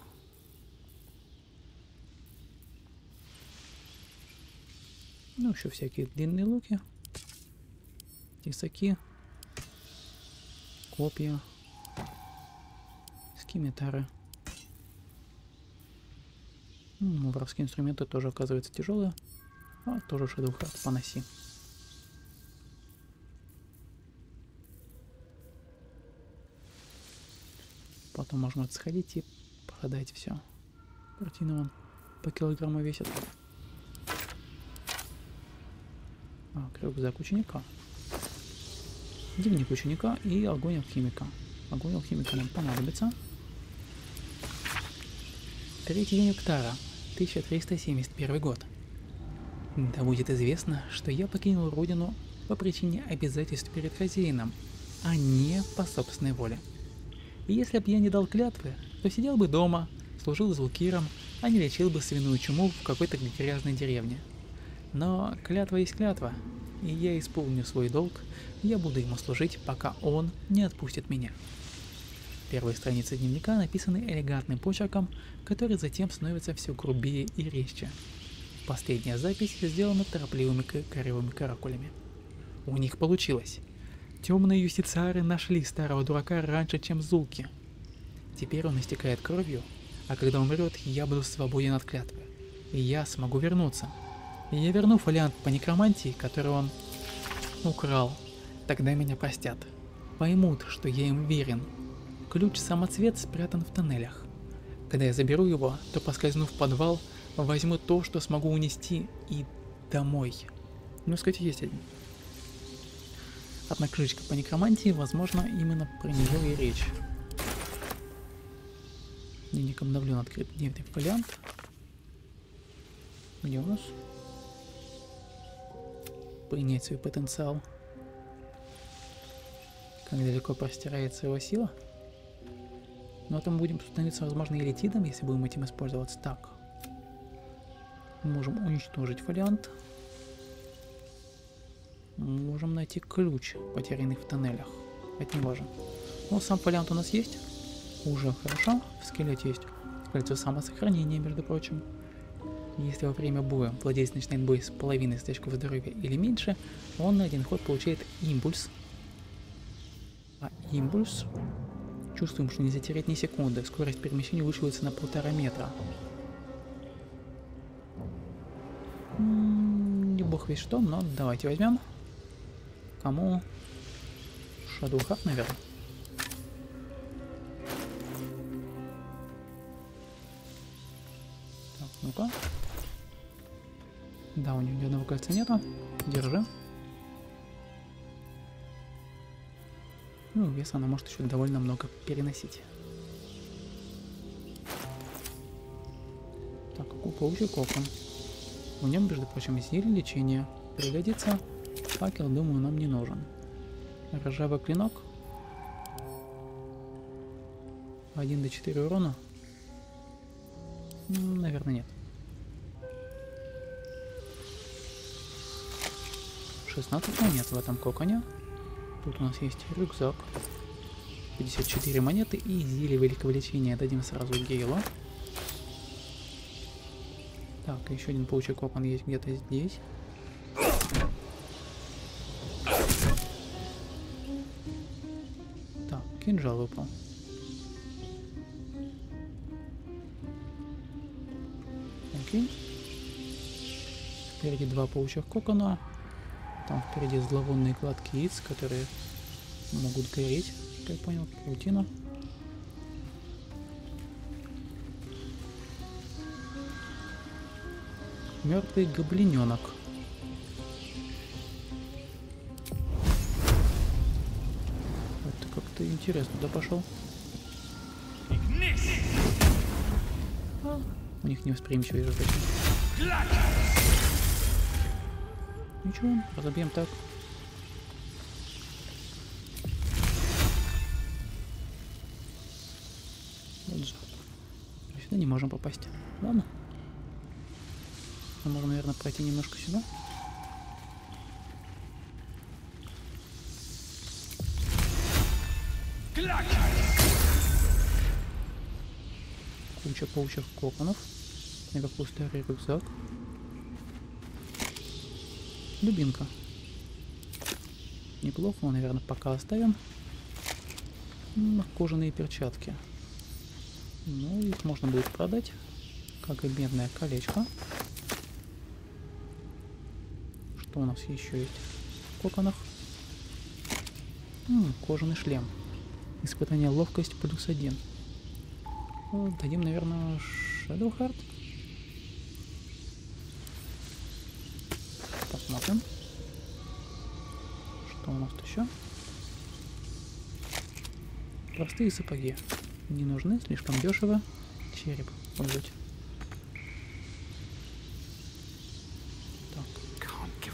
Ну, еще всякие длинные луки, тесаки, копья, скимитары. Ну, воровские инструменты тоже, оказывается, тяжелые. А тоже Shadow Heart поноси. Потом можно сходить и продать все. Картина вон по килограмму весит. А, рюкзак ученика. Дневник ученика и огонь алхимика. Огонь алхимика нам понадобится. Третий день Уктара, тысяча триста семьдесят первый год. Да будет известно, что я покинул родину по причине обязательств перед хозяином, а не по собственной воле. И если б я не дал клятвы, то сидел бы дома, служил зулкиром, а не лечил бы свиную чуму в какой-то грязной деревне. Но клятва есть клятва, и я исполню свой долг, я буду ему служить, пока он не отпустит меня. Первые страницы дневника написаны элегантным почерком, который затем становится все грубее и резче. Последняя запись сделана торопливыми корявыми каракулями. У них получилось. Темные юстициары нашли старого дурака раньше, чем зулки. Теперь он истекает кровью, а когда умрет, я буду свободен от клятвы. И я смогу вернуться. И я верну фолиант по некромантии, который он украл. Тогда меня простят. Поймут, что я им верен. Ключ-самоцвет спрятан в тоннелях. Когда я заберу его, то, поскользнув в подвал, возьму то, что смогу унести, и домой. Ну, сказать, есть один. Одна книжечка по некромантии, возможно, именно про нее и речь. Дневник обновлен, открыт дневный фолиант. Где у нас? Принять свой потенциал. Как далеко простирается его сила. Но там будем становиться, возможно, элитидом, если будем этим использоваться. Так. Можем уничтожить фолиант. Можем найти ключ, потерянный в тоннелях. Это не важно. Но сам фолиант у нас есть. Уже хорошо. В скелете есть кольцо самосохранения, между прочим. Если во время боя владелец начинает бой с половиной стачков здоровья или меньше, он на один ход получает импульс. А импульс... Чувствуем, что нельзя терять ни секунды. Скорость перемещения увеличивается на полтора метра. М-м, не бог весь что, но давайте возьмем. Кому? Shadow Heart, наверное. Так, ну-ка. Да, у него ни одного кольца нету. Держи. Ну, вес она может еще довольно много переносить. Так, у паучий кокон. В нем, между прочим, зелье лечения. Пригодится. Факел, думаю, нам не нужен. Ржавый клинок. один до четырёх урона. Ну, наверное, нет. шестнадцать монет в этом коконе. Тут у нас есть рюкзак. пятьдесят четыре монеты и зелье великого лечения. Дадим сразу Гейлу. Так, еще один паучий кокон есть где-то здесь. Так, кинжал выпал. Окей. Впереди два паучьих кокона. Там впереди зловонные кладки яиц, которые могут гореть, как я понял, паутина. Мертвый гоблиненок. Это как-то интересно, да, пошел? А, у них невосприимчивые же такие. Ничего, разобьем так. Вот же. Сюда не можем попасть. Ладно. Но можно, наверное, пройти немножко сюда. Куча паучих коконов. Наверху старый рюкзак. Дубинка. Неплохо, но, наверное, пока оставим. Кожаные перчатки. Ну, их можно будет продать. Как и медное колечко. Что у нас еще есть в коконах? М, кожаный шлем. Испытание ловкость плюс один. Ну, дадим, наверное, Shadow Heart. Посмотрим. Что у нас тут еще? Простые сапоги. Не нужны, слишком дешево. Череп убить. Так.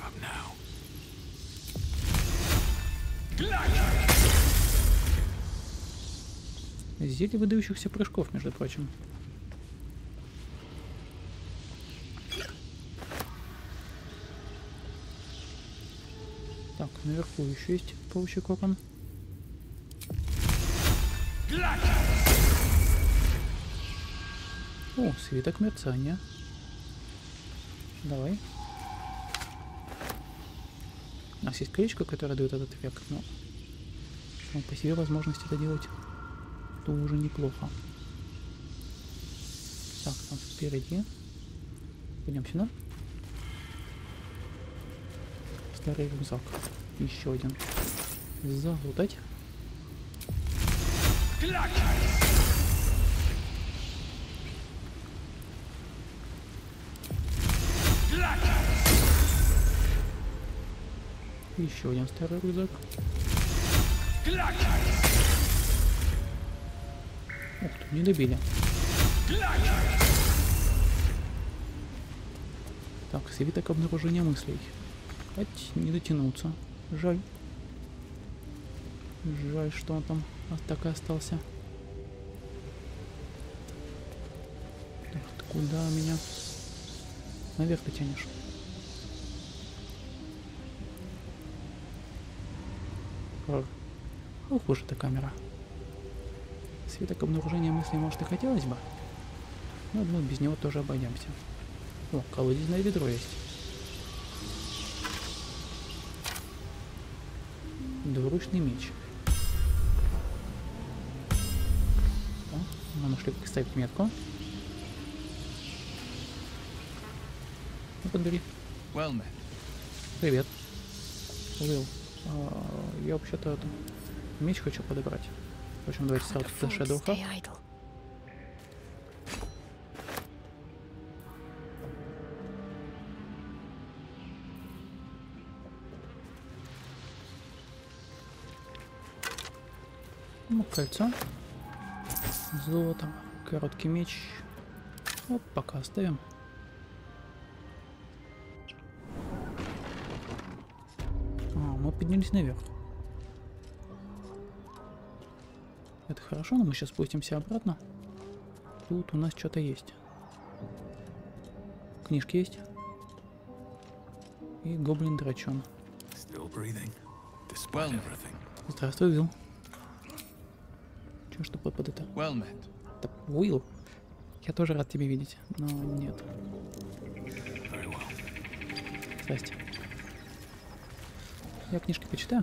Зелье выдающихся прыжков, между прочим. Так, наверху еще есть паучий кокон. О, свиток мерцания. Давай. У нас есть колечко, которое дает этот эффект, но сам по себе возможность это делать тоже неплохо. Так, там впереди. Пойдем сюда. Старый рюкзак. Еще один. Залутать. Еще один старый рюкзак. Ух ты, не добили. Так, свиток обнаружения мыслей. Хоть не дотянуться. Жаль. Жаль, что он там так и остался. Так, ты куда меня? Наверх ты тянешь. Ох уж эта камера. Свиток обнаружения мыслей, может, и хотелось бы. Но ну, без него тоже обойдемся. О, колодезное ведро есть. Двуручный меч. О, мы нашли, как ставить метку. Ну, подбери. Well met. Привет. Уилл. А, я вообще-то меч хочу подобрать. В общем, давайте сразу до Shadow Heart. Ну, кольцо. Золото. Короткий меч. Вот, пока оставим. А, мы поднялись наверх. Это хорошо, но мы сейчас спустимся обратно. Тут у нас что-то есть. Книжки есть. И гоблин драчон. Здравствуй, Уилл. Че, что под, под это? Well met. Да, Уилл, я тоже рад тебя видеть, но нет. Здрасте. Я книжки почитаю.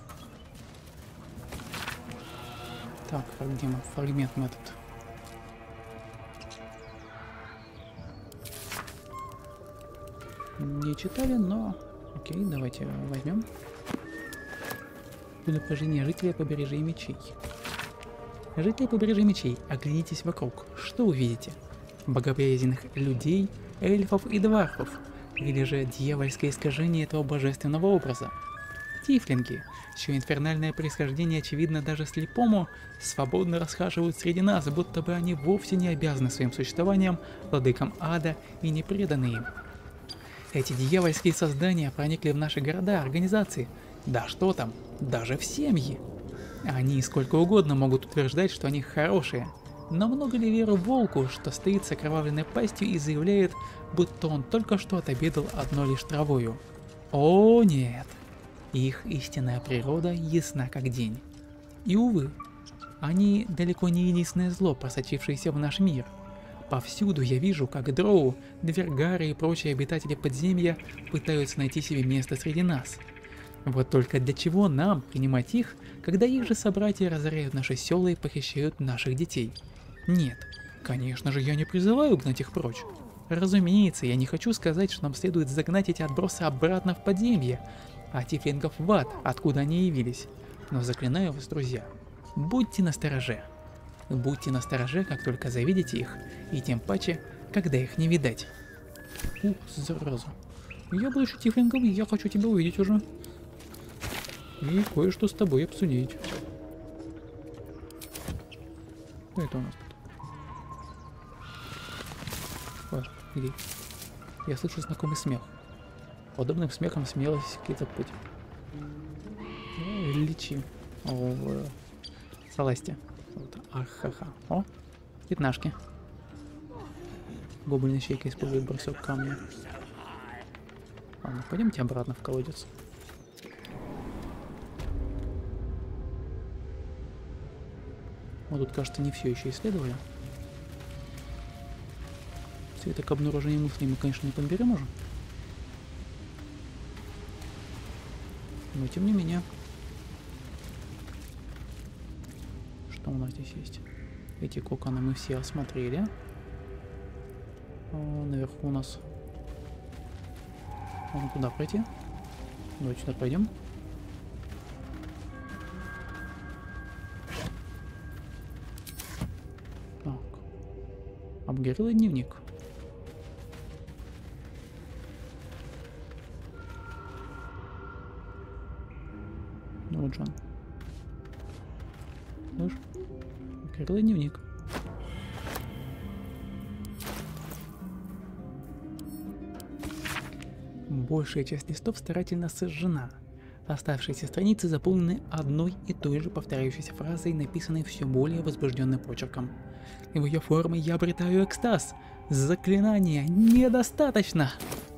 Так, фрагмент, фрагмент метод. Не читали, но окей, давайте возьмем. Предупреждение жителей побережья мечей. Жители побережья мечей, оглянитесь вокруг. Что увидите? Богобоязненных людей, эльфов и дварфов, или же дьявольское искажение этого божественного образа? Тифлинги, чье инфернальное происхождение очевидно даже слепому, свободно расхаживают среди нас, будто бы они вовсе не обязаны своим существованием владыкам ада и не преданы им. Эти дьявольские создания проникли в наши города, организации, да что там, даже в семьи. Они сколько угодно могут утверждать, что они хорошие, Но много ли веры волку, что стоит с окровавленной пастью и заявляет, будто он только что отобедал одной лишь травою? О нет! Их истинная природа ясна как день. И увы, они далеко не единственное зло, просочившееся в наш мир. Повсюду я вижу, как дроу, двергары и прочие обитатели подземья пытаются найти себе место среди нас. Вот только для чего нам принимать их, когда их же собратья разоряют наши села и похищают наших детей? Нет, конечно же я не призываю гнать их прочь. Разумеется, я не хочу сказать, что нам следует загнать эти отбросы обратно в подземье, а тифлингов в ад, откуда они явились. Но заклинаю вас, друзья, будьте настороже. Будьте настороже, как только завидите их, и тем паче, когда их не видать. Ух, зараза. Я больше тифлингов, я хочу тебя увидеть уже. И кое-что с тобой обсудить. Что это у нас тут? О, иди. Я слышу знакомый смех. Подобным смехом смелость какие-то путь. Лечи. О, саласти. Вот. Ахаха. О, пятнашки. Гоблин ищейка использует бросок камня. Ладно, пойдемте обратно в колодец. Вот тут, кажется, не все еще исследовали. Цветок обнаружения мыслей мы, конечно, не подберем уже. Но тем не менее. Что у нас здесь есть? Эти коконы мы все осмотрели. О, наверху у нас... Можно туда пройти. Давайте сюда пойдем. Так. Обгорелый дневник. Ну вот же он. Слышь? Обгорелый дневник. Большая часть листов старательно сожжена. Оставшиеся страницы заполнены одной и той же повторяющейся фразой, написанной все более возбужденным почерком. В ее форме я обретаю экстаз. Заклинания недостаточно.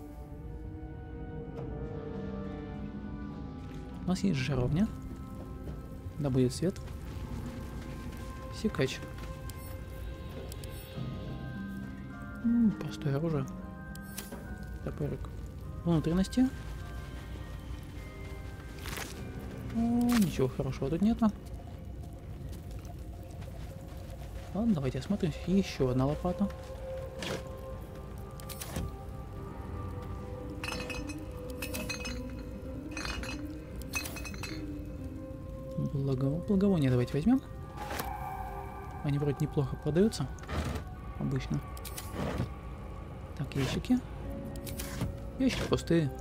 У нас есть жаровня. Да будет свет. Секач. М-м, простое оружие. Топорик. Внутренности. О, ничего хорошего тут нету. Ладно, давайте осмотрим. Еще одна лопата. Благо... Благовония давайте возьмем. Они вроде неплохо продаются. Обычно. Так, ящики. Ящики пустые.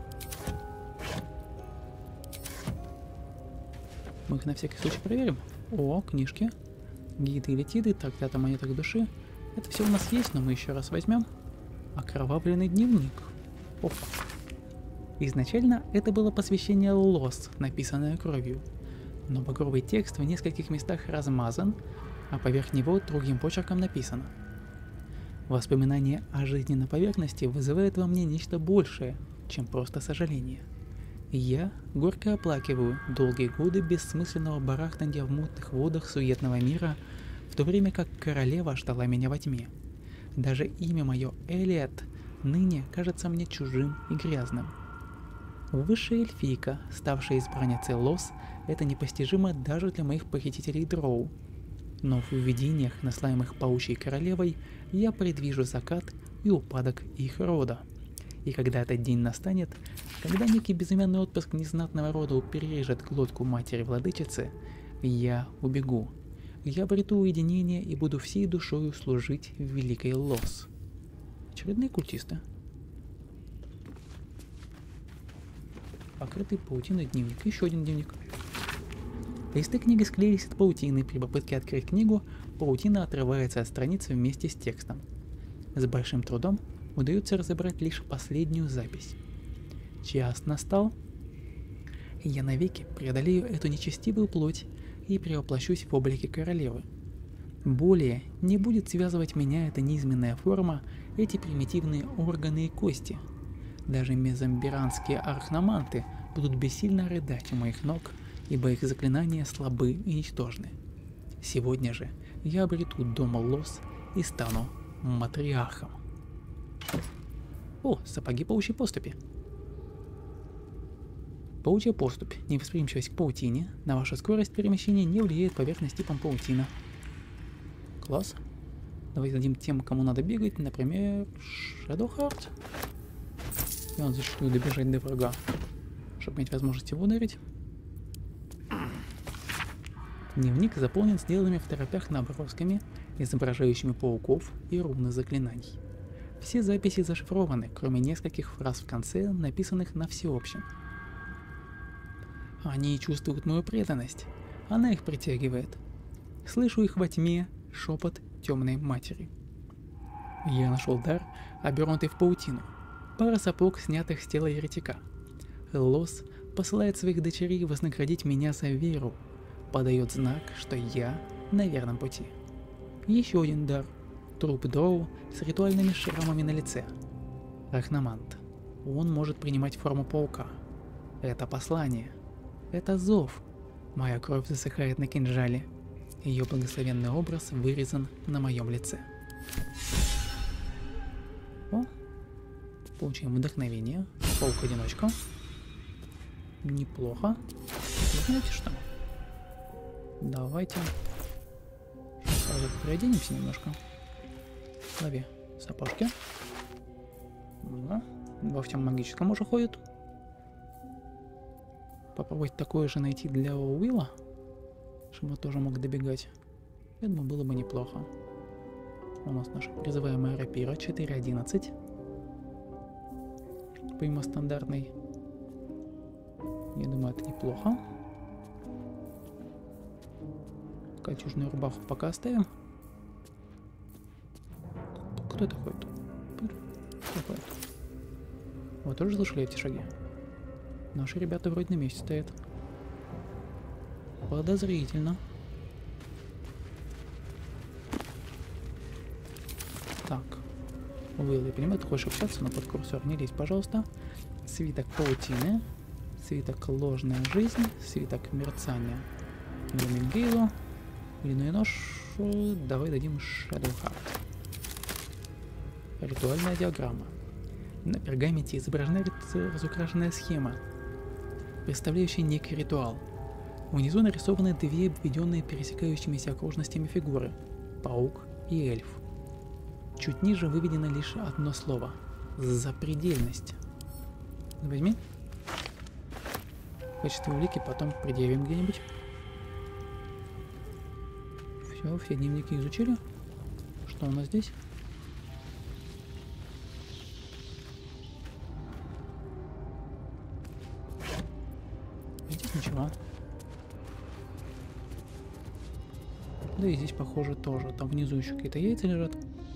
Мы их на всякий случай проверим. О, книжки. Гиды и летиды, трактат о монетах души. Это все у нас есть, но мы еще раз возьмем. Окровавленный дневник. Опа. Изначально это было посвящение Лос, написанное кровью. Но багровый текст в нескольких местах размазан, а поверх него другим почерком написано. Воспоминание о жизни на поверхности вызывает во мне нечто большее, чем просто сожаление. Я горько оплакиваю долгие годы бессмысленного барахтанья в мутных водах суетного мира, в то время как королева ждала меня во тьме. Даже имя мое Элиот ныне кажется мне чужим и грязным. Высшая эльфийка, ставшая избранницей Лос, это непостижимо даже для моих похитителей Дроу. Но в видениях, наслаемых паучьей королевой, я предвижу закат и упадок их рода. И когда этот день настанет, когда некий безымянный отпрыск незнатного рода перережет глотку матери-владычицы, я убегу. Я обрету уединение и буду всей душою служить в великой Лос. Очередные культисты. Покрытый паутиной дневник. Еще один дневник. Листы книги склеились от паутины. При попытке открыть книгу, паутина отрывается от страницы вместе с текстом. С большим трудом удается разобрать лишь последнюю запись. Час настал. Я навеки преодолею эту нечестивую плоть и перевоплощусь в облике королевы. Более не будет связывать меня эта низменная форма, эти примитивные органы и кости. Даже мезомбиранские архноманты будут бессильно рыдать у моих ног, ибо их заклинания слабы и ничтожны. Сегодня же я обрету дом Лос и стану матриархом. О, сапоги паучьей поступи. Паучья поступь. Невосприимчивость к паутине. На вашу скорость перемещения не влияет поверхность типом паутина. Класс. Давайте дадим тем, кому надо бегать, например, Shadowheart. И он зачастую добежать до врага, чтобы иметь возможность его ударить. Дневник заполнен сделанными в торопях набросками, изображающими пауков и руны заклинаний. Все записи зашифрованы, кроме нескольких фраз в конце, написанных на всеобщем. Они чувствуют мою преданность. Она их притягивает. Слышу их во тьме шепот темной матери. Я нашел дар, обернутый в паутину. Пара сапог, снятых с тела еретика. Лос посылает своих дочерей вознаградить меня за веру. Подает знак, что я на верном пути. Еще один дар. Труп дроу с ритуальными шрамами на лице. Архномант. Он может принимать форму паука. Это послание. Это зов. Моя кровь засыхает на кинжале. Ее благословенный образ вырезан на моем лице. О, получаем вдохновение. Паук-одиночка. Неплохо. Вы знаете что? Давайте сразу переоденемся немножко. Лови сапожки. Да. Во всем магическом уже ходит. Попробовать такое же найти для Уилла, чтобы он тоже мог добегать. Я думаю, было бы неплохо. У нас наша призываемая рапира четыре одиннадцать. Помимо стандартной. Я думаю, это неплохо. Кольчужную рубаху пока оставим. Кто это ходит? Кто ходит? Вы тоже слышали эти шаги? Наши ребята вроде на месте стоят. Подозрительно. Так. Уилл, я понимаю, ты хочешь общаться, но под курсор не лезь, пожалуйста. Свиток паутины. Свиток ложная жизнь. Свиток мерцания. Люмингейлу. Длинный нож. Давай дадим Shadowheart. Ритуальная диаграмма. На пергаменте изображена разукрашенная схема, представляющая некий ритуал. Внизу нарисованы две обведенные пересекающимися окружностями фигуры – паук и эльф. Чуть ниже выведено лишь одно слово – запредельность. Возьми. В качестве улики потом предъявим где-нибудь. Все, все дневники изучили. Что у нас здесь? Здесь ничего. Да и здесь, похоже, тоже. Там внизу еще какие-то яйца лежат.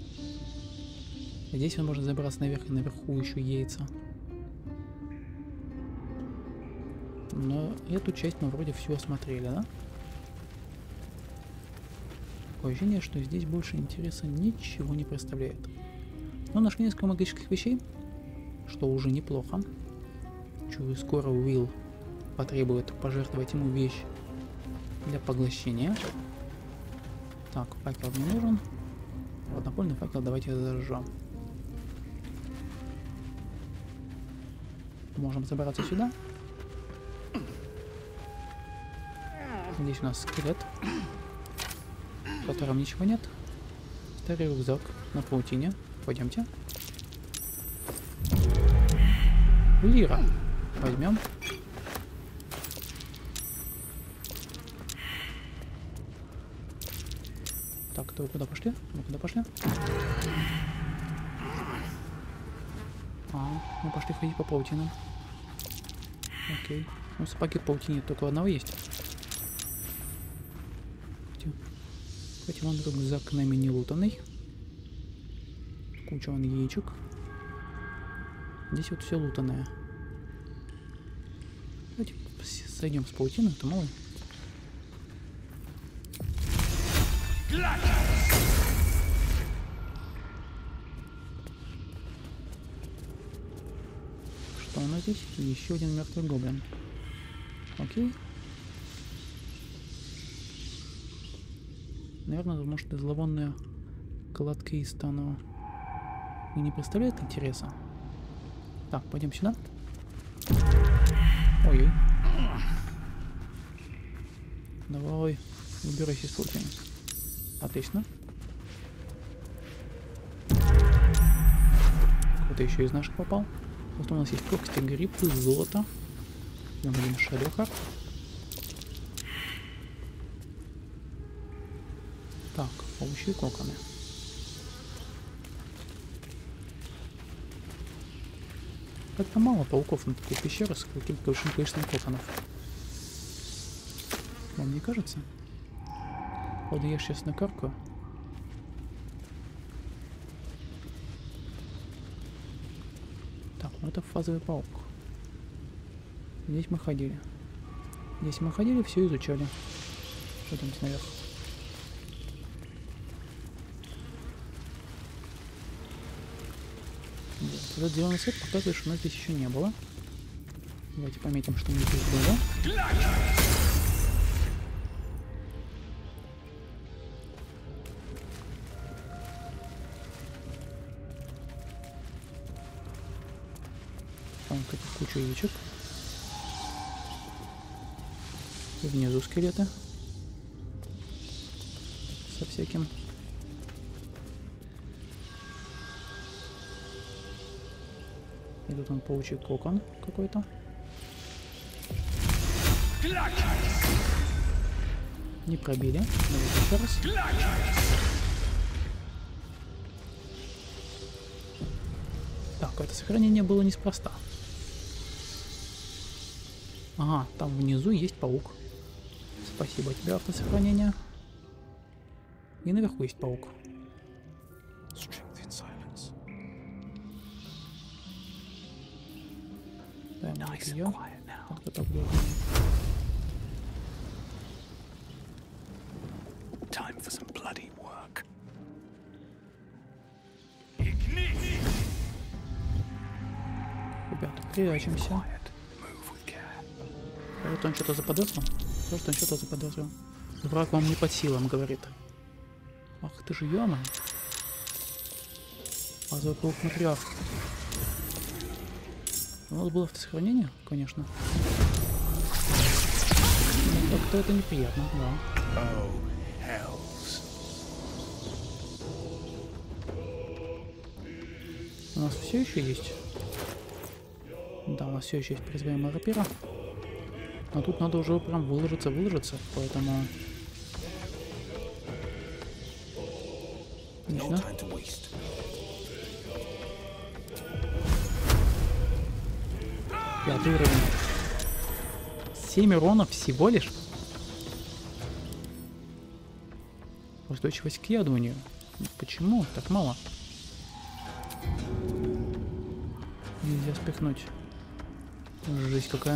Здесь он может забраться наверх, и наверху еще яйца. Но эту часть мы вроде все осмотрели, да? Такое ощущение, что здесь больше интереса ничего не представляет. Но нашли несколько магических вещей, что уже неплохо. Чую, скоро Уилл потребует пожертвовать ему вещь для поглощения. Так, факел не нужен. Вот напольный факел давайте зажжем. Можем забраться сюда. Здесь у нас скелет, в котором ничего нет. Старый рюкзак на паутине. Пойдемте. Лира. Возьмем. Так, то вы куда пошли? Мы куда пошли? А, мы пошли ходить по паутинам. Окей. Ну, сапоги в паутине только у одного есть. Хотя вон рюкзак нами не лутанный. Куча вон яичек. Здесь вот все лутанное. Давайте сойдем с паутины, то мало. Что у нас здесь? Еще один мертвый гоблин. Окей. Наверное, может, зловонные кладки из стану и не представляет интереса. Так, пойдем сюда. Ой-ой. Давай, убирайся из пути. Отлично. Кто-то еще из наших попал. Вот у нас есть когти, грибы, золото. Нам один шадохар. Так, паучьи коконы. Как-то мало пауков на такую пещеру с каким-то большим количеством коконов. Вам не кажется? Вот я сейчас накаркаю. Так, ну это фазовый паук. Здесь мы ходили. Здесь мы ходили, все изучали. Что там наверх? Этот зеленый свет показывает, что у нас здесь еще не было. Давайте пометим, что мы здесь было. Там какая-то куча яичек. И внизу скелеты. Со всяким. И тут он паучий кокон какой-то. Не пробили. Давайте еще раз. Так, это сохранение было неспроста. Ага, там внизу есть паук. Спасибо тебе, автосохранение. И наверху есть паук. Да, вот ее. Вот это было. Ребята, прячемся. Вот он что-то заподозрил. Просто он что-то заподозрил. Враг вам не под силам, говорит. Ах ты же яма. А за паук матриарх. У нас было автосохранение, конечно. Ну, как-то это неприятно, да. У нас все еще есть. Да, у нас все еще есть призываемая рапира. Но тут надо уже прям выложиться, выложиться, поэтому... Отлично. Пятый уровень. семь уронов всего лишь. Устойчивость к ядунию. Почему так мало? Нельзя спихнуть. Жесть какая.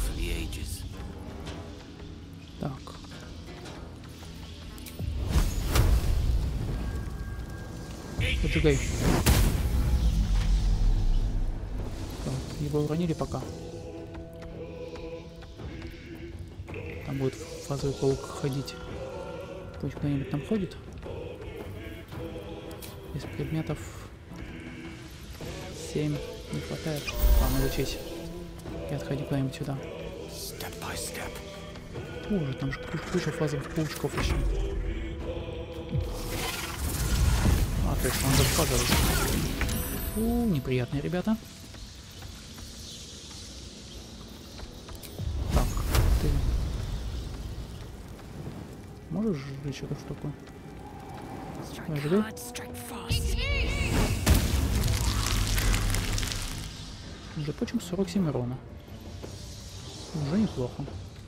Так. Поджигай. Так, его уронили пока. Там будет фазовый паук ходить. Пусть куда-нибудь там ходит. Из предметов семь не хватает. Ладно, лечись. И отходи куда-нибудь сюда. Боже, там же куча фазовых паучков еще. А, то есть он даже фазовый. У, неприятные ребята. Так, ты можешь сжечь эту штуку? Жги. Между прочим, сорок семь урона. Уже неплохо.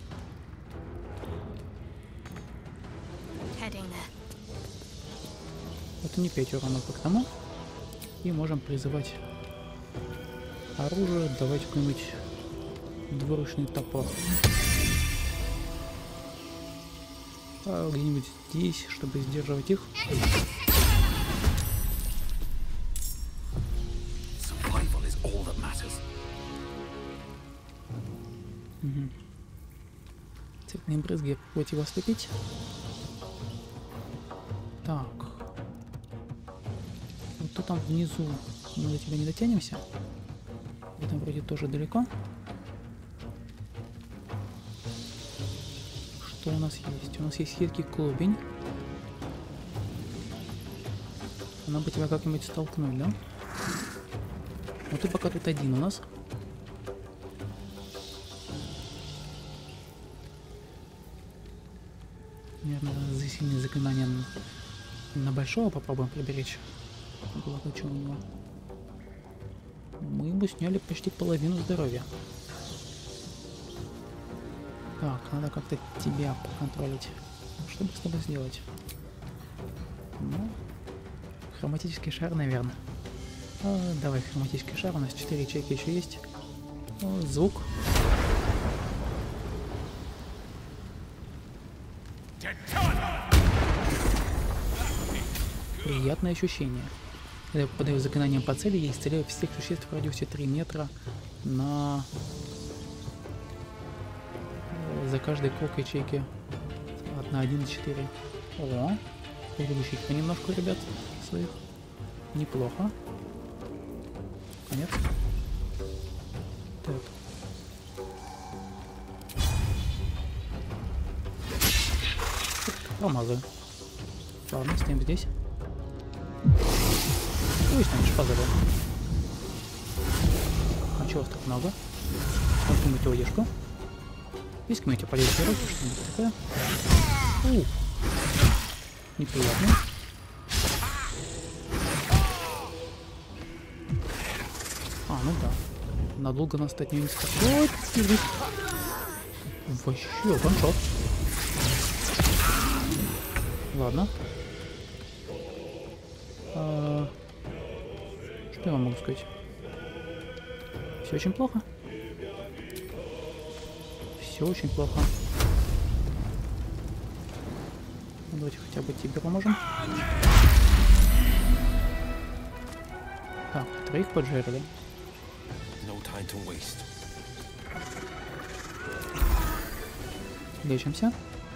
Это не пять уронов к тому. И можем призывать оружие. Давайте какой-нибудь двуручный топор. А где-нибудь здесь, чтобы сдерживать их. Survival is all that matters. Угу. Цветные брызги противоступить. Так. Вот тут там внизу мы до тебя не дотянемся. Там вроде тоже далеко. Что у нас есть? У нас есть едкий клубень. Надо бы тебя как-нибудь столкнуть, да? Ну ты пока тут один у нас. Наверное, за сильные заклинания на большого попробуем приберечь. Было хочу у него. Мы бы сняли почти половину здоровья. Так, надо как-то тебя поконтролить. Что бы с тобой сделать? Ну, хроматический шар, наверное. А, давай хроматический шар, у нас четыре ячейки еще есть. О, звук. Приятное ощущение. Когда я попадаю заклинанием по цели, я исцеляю всех существ в радиусе три метра на... за каждый круг ячейки от на один до четыре. О, увеличить понемножку, ребят, своих. Неплохо. Конец. Так. Промазываю. Ладно, стоим здесь. Пусть там шпазали. А чего вас так много? Какую-нибудь одежку. Есть какие-нибудь полезные руки, что-нибудь такое. У, неприятно. А, ну да. Надолго нас от нее не спасет. Вообще, ваншот. Ладно. А... Что я вам могу сказать? Все очень плохо. Все очень плохо. Давайте хотя бы тебе поможем. Так, троих поджарили. Лечимся.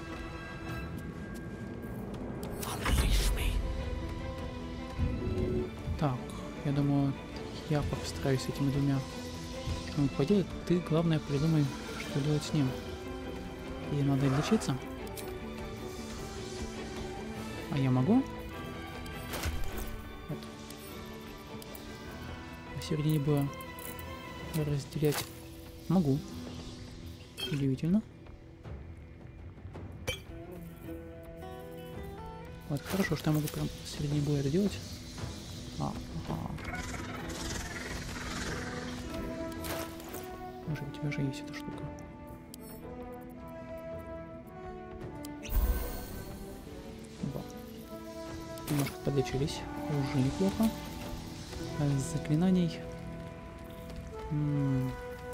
Так, я думаю, я постараюсь с этими двумя что-нибудь поделать. Ты, главное, придумай, что делать с ним. Ей надо лечиться. А я могу? Вот. Посередине боя разделять могу. Удивительно. Вот хорошо, что я могу прям посередине боя это делать. А, ага. Может, у тебя же есть эта штука. Ба. Немножко подлечились. Уже неплохо. А из заклинаний... М-м-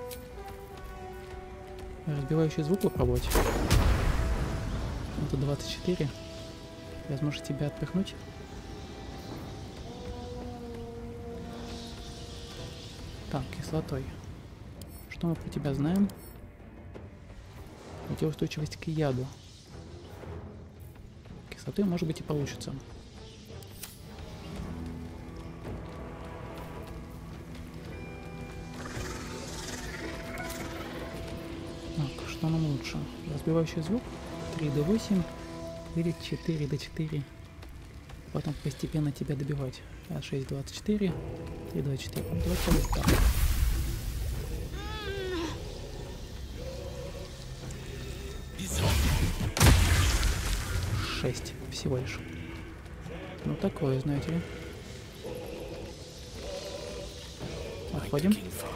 разбивающий звук попробовать. Это двадцать четыре. Возможно, тебя отпихнуть. Так, кислотой. Что мы про тебя знаем? У тебя устойчивость к яду. Кислотой, может быть, и получится. Так, что нам лучше? Разбивающий звук три дэ восемь или четыре дэ четыре. Потом постепенно тебя добивать. А шесть двадцать четыре, три двадцать четыре. Давайте вот так. шесть всего лишь. Ну такое, знаете ли. Отходим.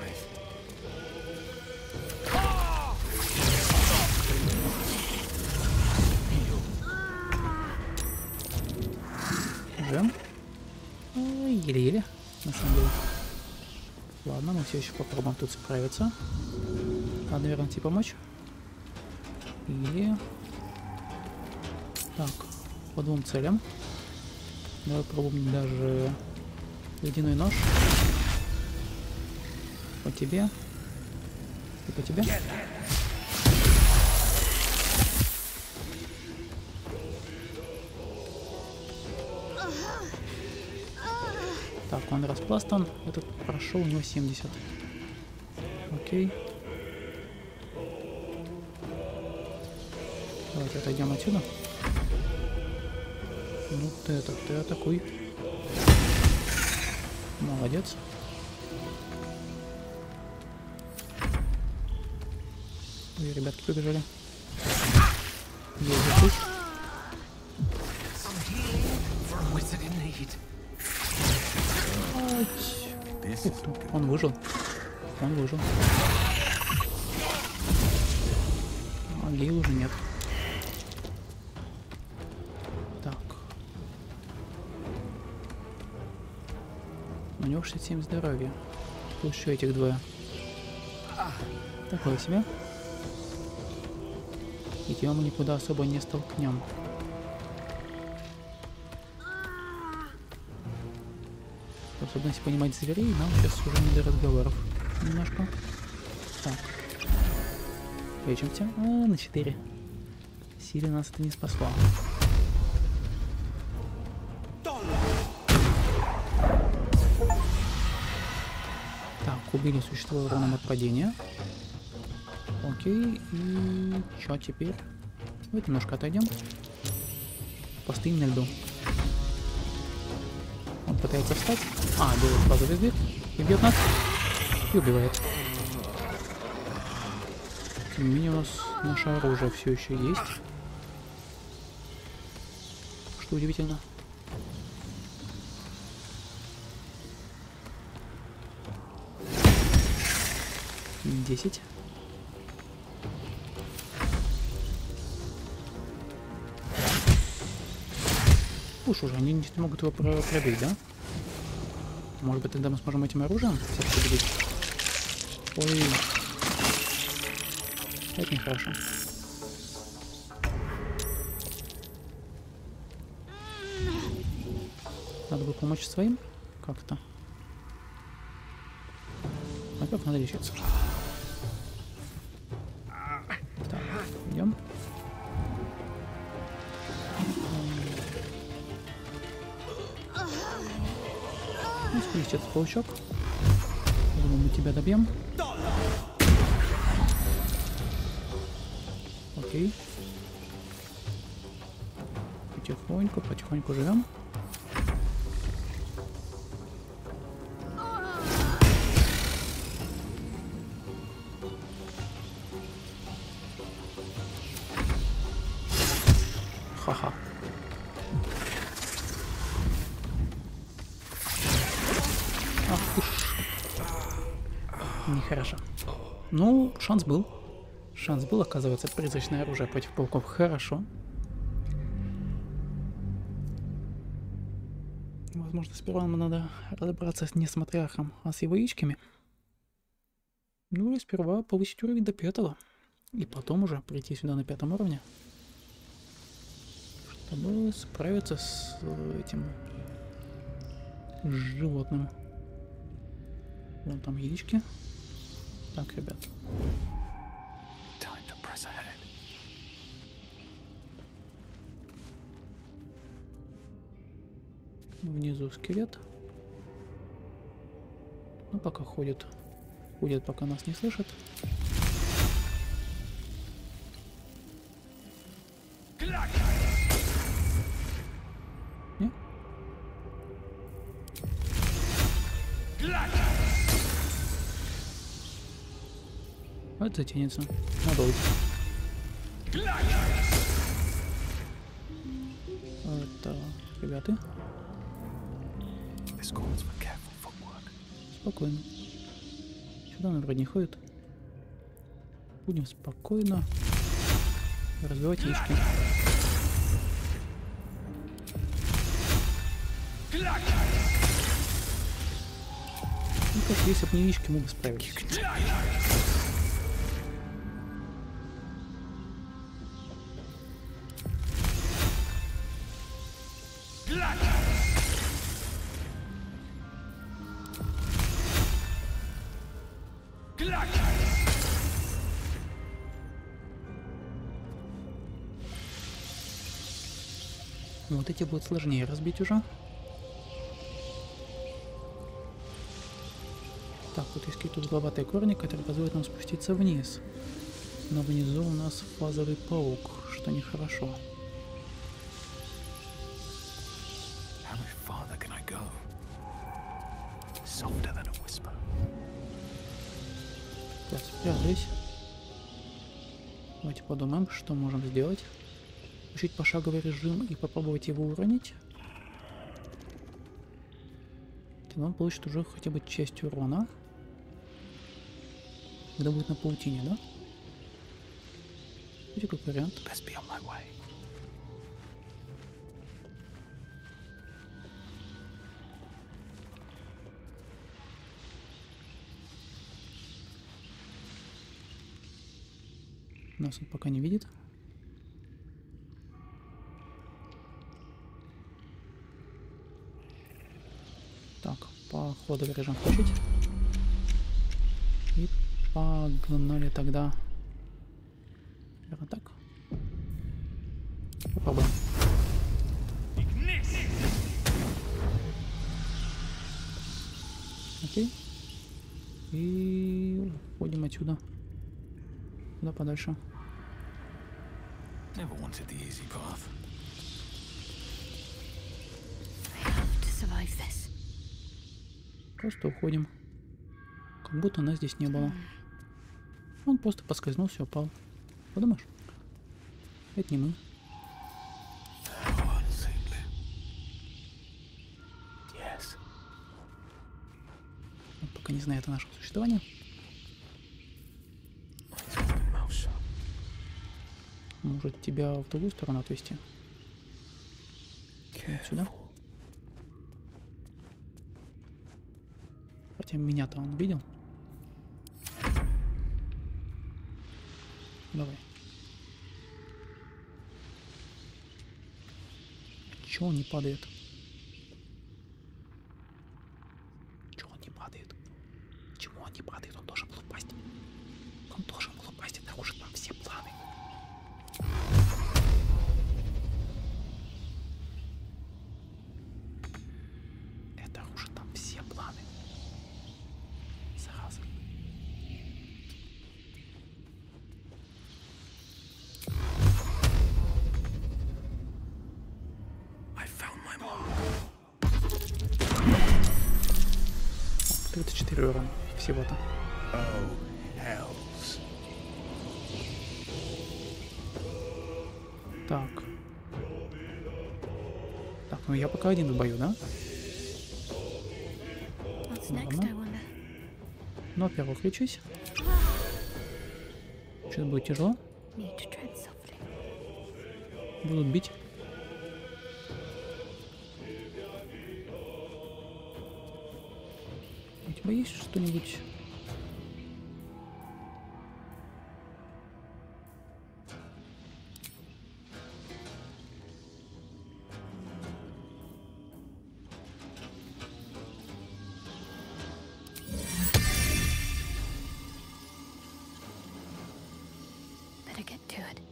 Жем. Еле-еле, на самом деле. Ладно, мы все еще попробуем тут справиться. Надо, наверное, тебе помочь. Или... Так, по двум целям. Давай пробуем даже ледяной нож. По тебе. И по тебе. Так, он распластан. Этот прошел, у него семьдесят. Окей. Давайте отойдем отсюда. Ну ты это, ты атакуй. Молодец. Ой, ребятки побежали. Есть здесь. Ух ты, он выжил. Он выжил. А Гейл уже нет. Так. У него шестьдесят семь здоровья. Лучше этих двое. Такое себе. Идем мы никуда особо не столкнем. Способность понимать зверей, нам сейчас уже не до разговоров. Немножко. Так. Лечимся. А, на четыре. Силе нас это не спасло. Так, убили существо уроном от падения. Окей, и чё теперь? Давайте немножко отойдем. Постоим на льду. Он пытается встать. А, делает базовый сбег. И бьет нас. И убивает. Тем не менее у нас наше оружие все еще есть. Что удивительно. Десять. Уж уже, они не могут его пробить, да? Может быть, тогда мы сможем этим оружием все-таки бить? Ой. Это нехорошо. Надо бы помочь своим как-то. Во-первых, надо лечиться. Так, идем. Спустится паучок. Думаю, мы тебя добьем. Окей. Потихоньку, потихоньку живем. Ха-ха. Ах ты ж. Нехорошо. Ну, шанс был. Шанс был, оказывается, призрачное оружие против пауков. Хорошо. Возможно, сперва нам надо разобраться не с матриархом, а с его яичками. Ну и сперва повысить уровень до пятого. И потом уже прийти сюда на пятом уровне. Чтобы справиться с этим животным. Вон там яички. Так, ребят. Внизу скелет. Ну, пока ходит. Ходит, пока нас не слышит. Не? Вот затянется. Надолго. Это, ребята. Спокойно. Сюда он вроде не ходит. Будем спокойно развивать яички. Ну как, если бы не яички, мы бы справились. Вот эти будут сложнее разбить уже. Так, вот есть какие-то узловатые корни, которые позволят нам спуститься вниз. Но внизу у нас фазовый паук, что нехорошо. How much farther can I go? Softer than a whisper. Так, спрятались. Давайте подумаем, что можем сделать. Включить пошаговый режим и попробовать его уронить. Тогда он получит уже хотя бы часть урона. Когда будет на паутине, да? Видите, как вариант. Best be on my way. Нас он пока не видит. Так, походовый режим включить. И погнали тогда. Наверное, так. Попробуем. Окей. И уходим отсюда. Куда подальше. Never wanted the easy path. I have to survive this. Просто уходим. Как будто нас здесь не было. Он просто поскользнулся и упал. Подумаешь? Это не мы. Yes. Он пока не знает о нашем существовании. Может тебя в другую сторону отвести? Вот сюда. Хотя меня-то он видел. Давай. Чего он не падает? Чего он не падает? Чего он не падает? Он должен был упасть. Он должен был упасть. Это рушит нам все планы. Это рушит нам все планы. Зараза. I found my mom. тридцать четыре урона всего-то. Oh, hells. Так. Так, ну я пока один в бою, да? What's next, I wonder? Ну, во-первых, лечусь. Что-то будет тяжело. Need to tread softly. Будут бить. У тебя есть что-нибудь? Better get to it.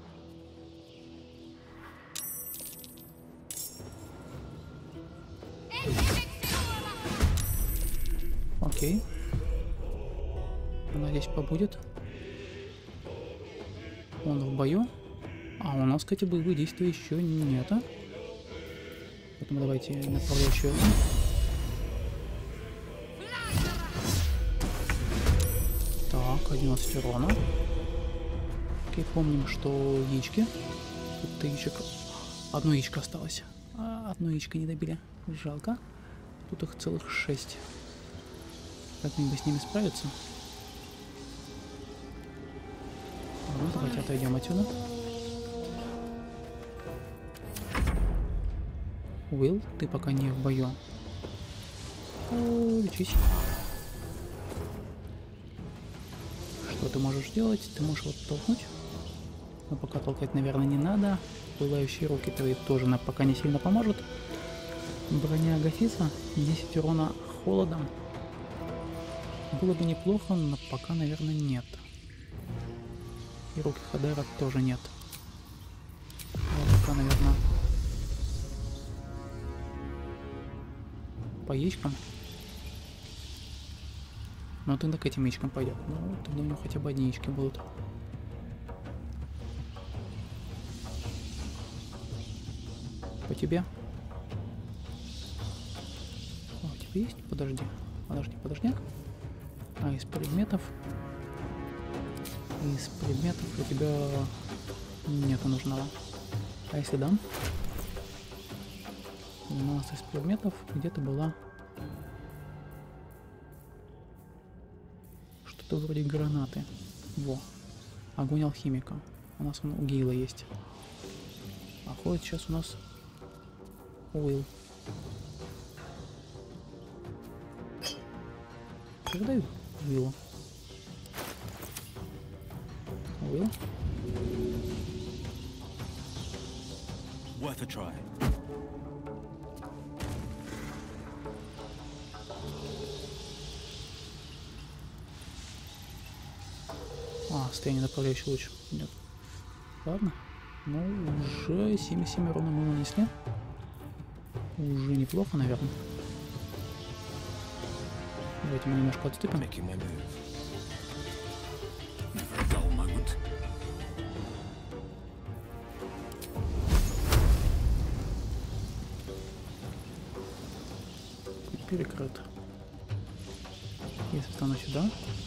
Окей. Надеюсь, побудет. Он в бою. А у нас, кстати, боевые действия еще нет. А? Поэтому давайте направляющую. Так, одиннадцать урона. Окей, помним, что яички. Тут яичек. Одно яичко осталось. А одно яичко не добили. Жалко. Тут их целых шесть. Как-нибудь с ними справиться. Ладно, давайте отойдем отсюда. Уилл, ты пока не в бою. О, лечись. Что ты можешь делать? Ты можешь вот толкнуть. Но пока толкать, наверное, не надо. Пылающие руки твои тоже нам пока не сильно поможет. Броня Агафиса. десять урона холодом. Было бы неплохо, но пока, наверное, нет. И руки Хадера тоже нет. Вот пока, наверное, по яичкам. Ну тогда к этим яичкам пойдет. Ну, тогда у него хотя бы одни яички будут. По тебе. О, у тебя есть? Подожди. Подожди, подожди. А из предметов? Из предметов у тебя нету нужного. А если дам? У нас из предметов где-то была что-то вроде гранаты. Во. Огонь алхимика. У нас он у Гейла есть. А ходит сейчас у нас Уилл. Передаю Уиллу. Уилл. Worth a try. А, состояние направляющий луч. Нет. Ладно. Ну, уже семьдесят семь урона мы нанесли. Уже неплохо, наверное. Давайте мы немножко отступим. Making my move. Never a dull moment. Перекрыт. Если встану сюда.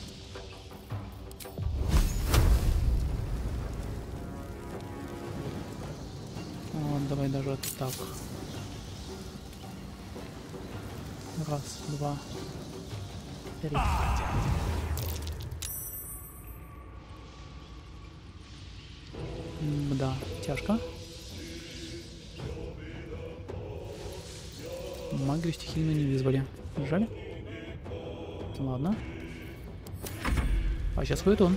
Вот, давай даже так. Раз, два, три. М, да, тяжко. Магию стихийную не вызвали. Жаль. Ладно. А сейчас ходит он.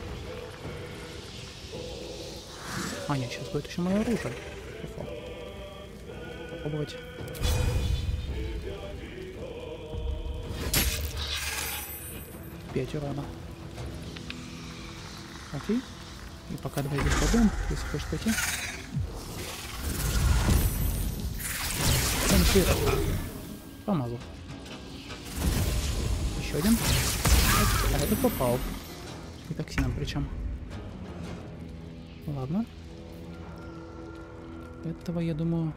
А, нет, сейчас ходит еще мое оружие. Офо. Попробовать. пять урона. Окей. И пока давай здесь пробуем, если хочешь пойти. Там свет. Помазал. Еще один. А это попал. И токсином причем. Ладно. Этого, я думаю...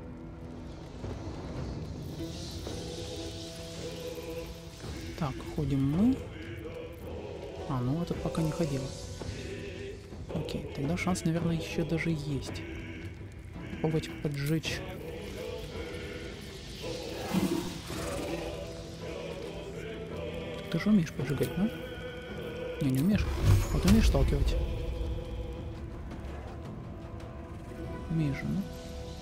Так, ходим мы. А, ну этот пока не ходил. Окей, тогда шанс, наверное, еще даже есть. Попробовать поджечь. Ты же умеешь поджигать, да? Не, не умеешь. Вот умеешь сталкивать. Умеешь же, ну?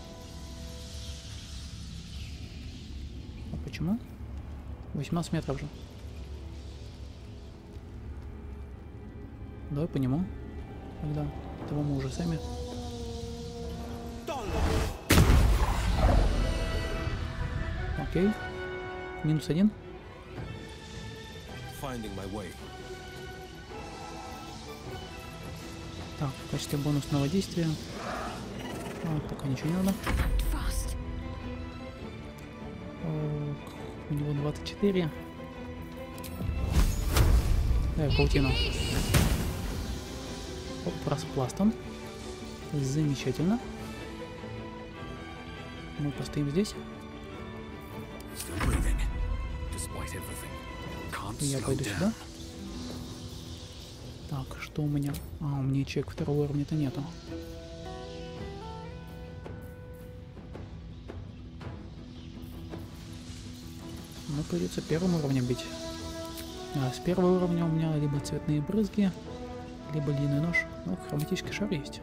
А почему? восемнадцать метров же. Давай по нему. Тогда этого мы уже сами. Окей. Минус один. Finding my way. Так, в качестве бонусного действия. А, пока ничего не надо. Fast. О, у него двадцать четыре. Давай, паутину. Оп, распластан. Замечательно. Мы постоим здесь. Still breathing, despite everything. Can't Я slow пойду down. сюда. Так, что у меня? А, у меня чек второго уровня-то нету. Ну, придется первым уровнем бить. А с первого уровня у меня либо цветные брызги, либо длинный нож. Ну, хроматический шар есть.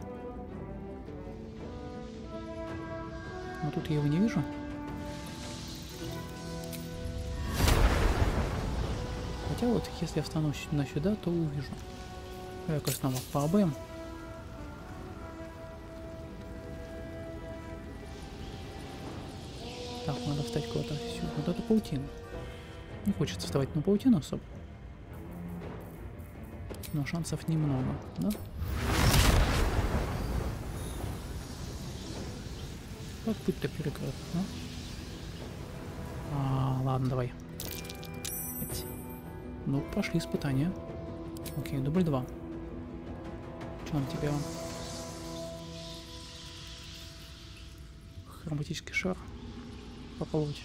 Но тут я его не вижу. Хотя вот, если я встану на сюда, то увижу. Давай-ка снова по обоим. Так, надо встать куда-то сюда. Вот это паутина. Не хочется вставать на паутину особо. Но шансов немного, да? Как путь-то перекрыт, да? А, ладно, давай. Эть. Ну, пошли испытания. Окей, дубль два. Что на тебя? Хроматический шар. Попробовать.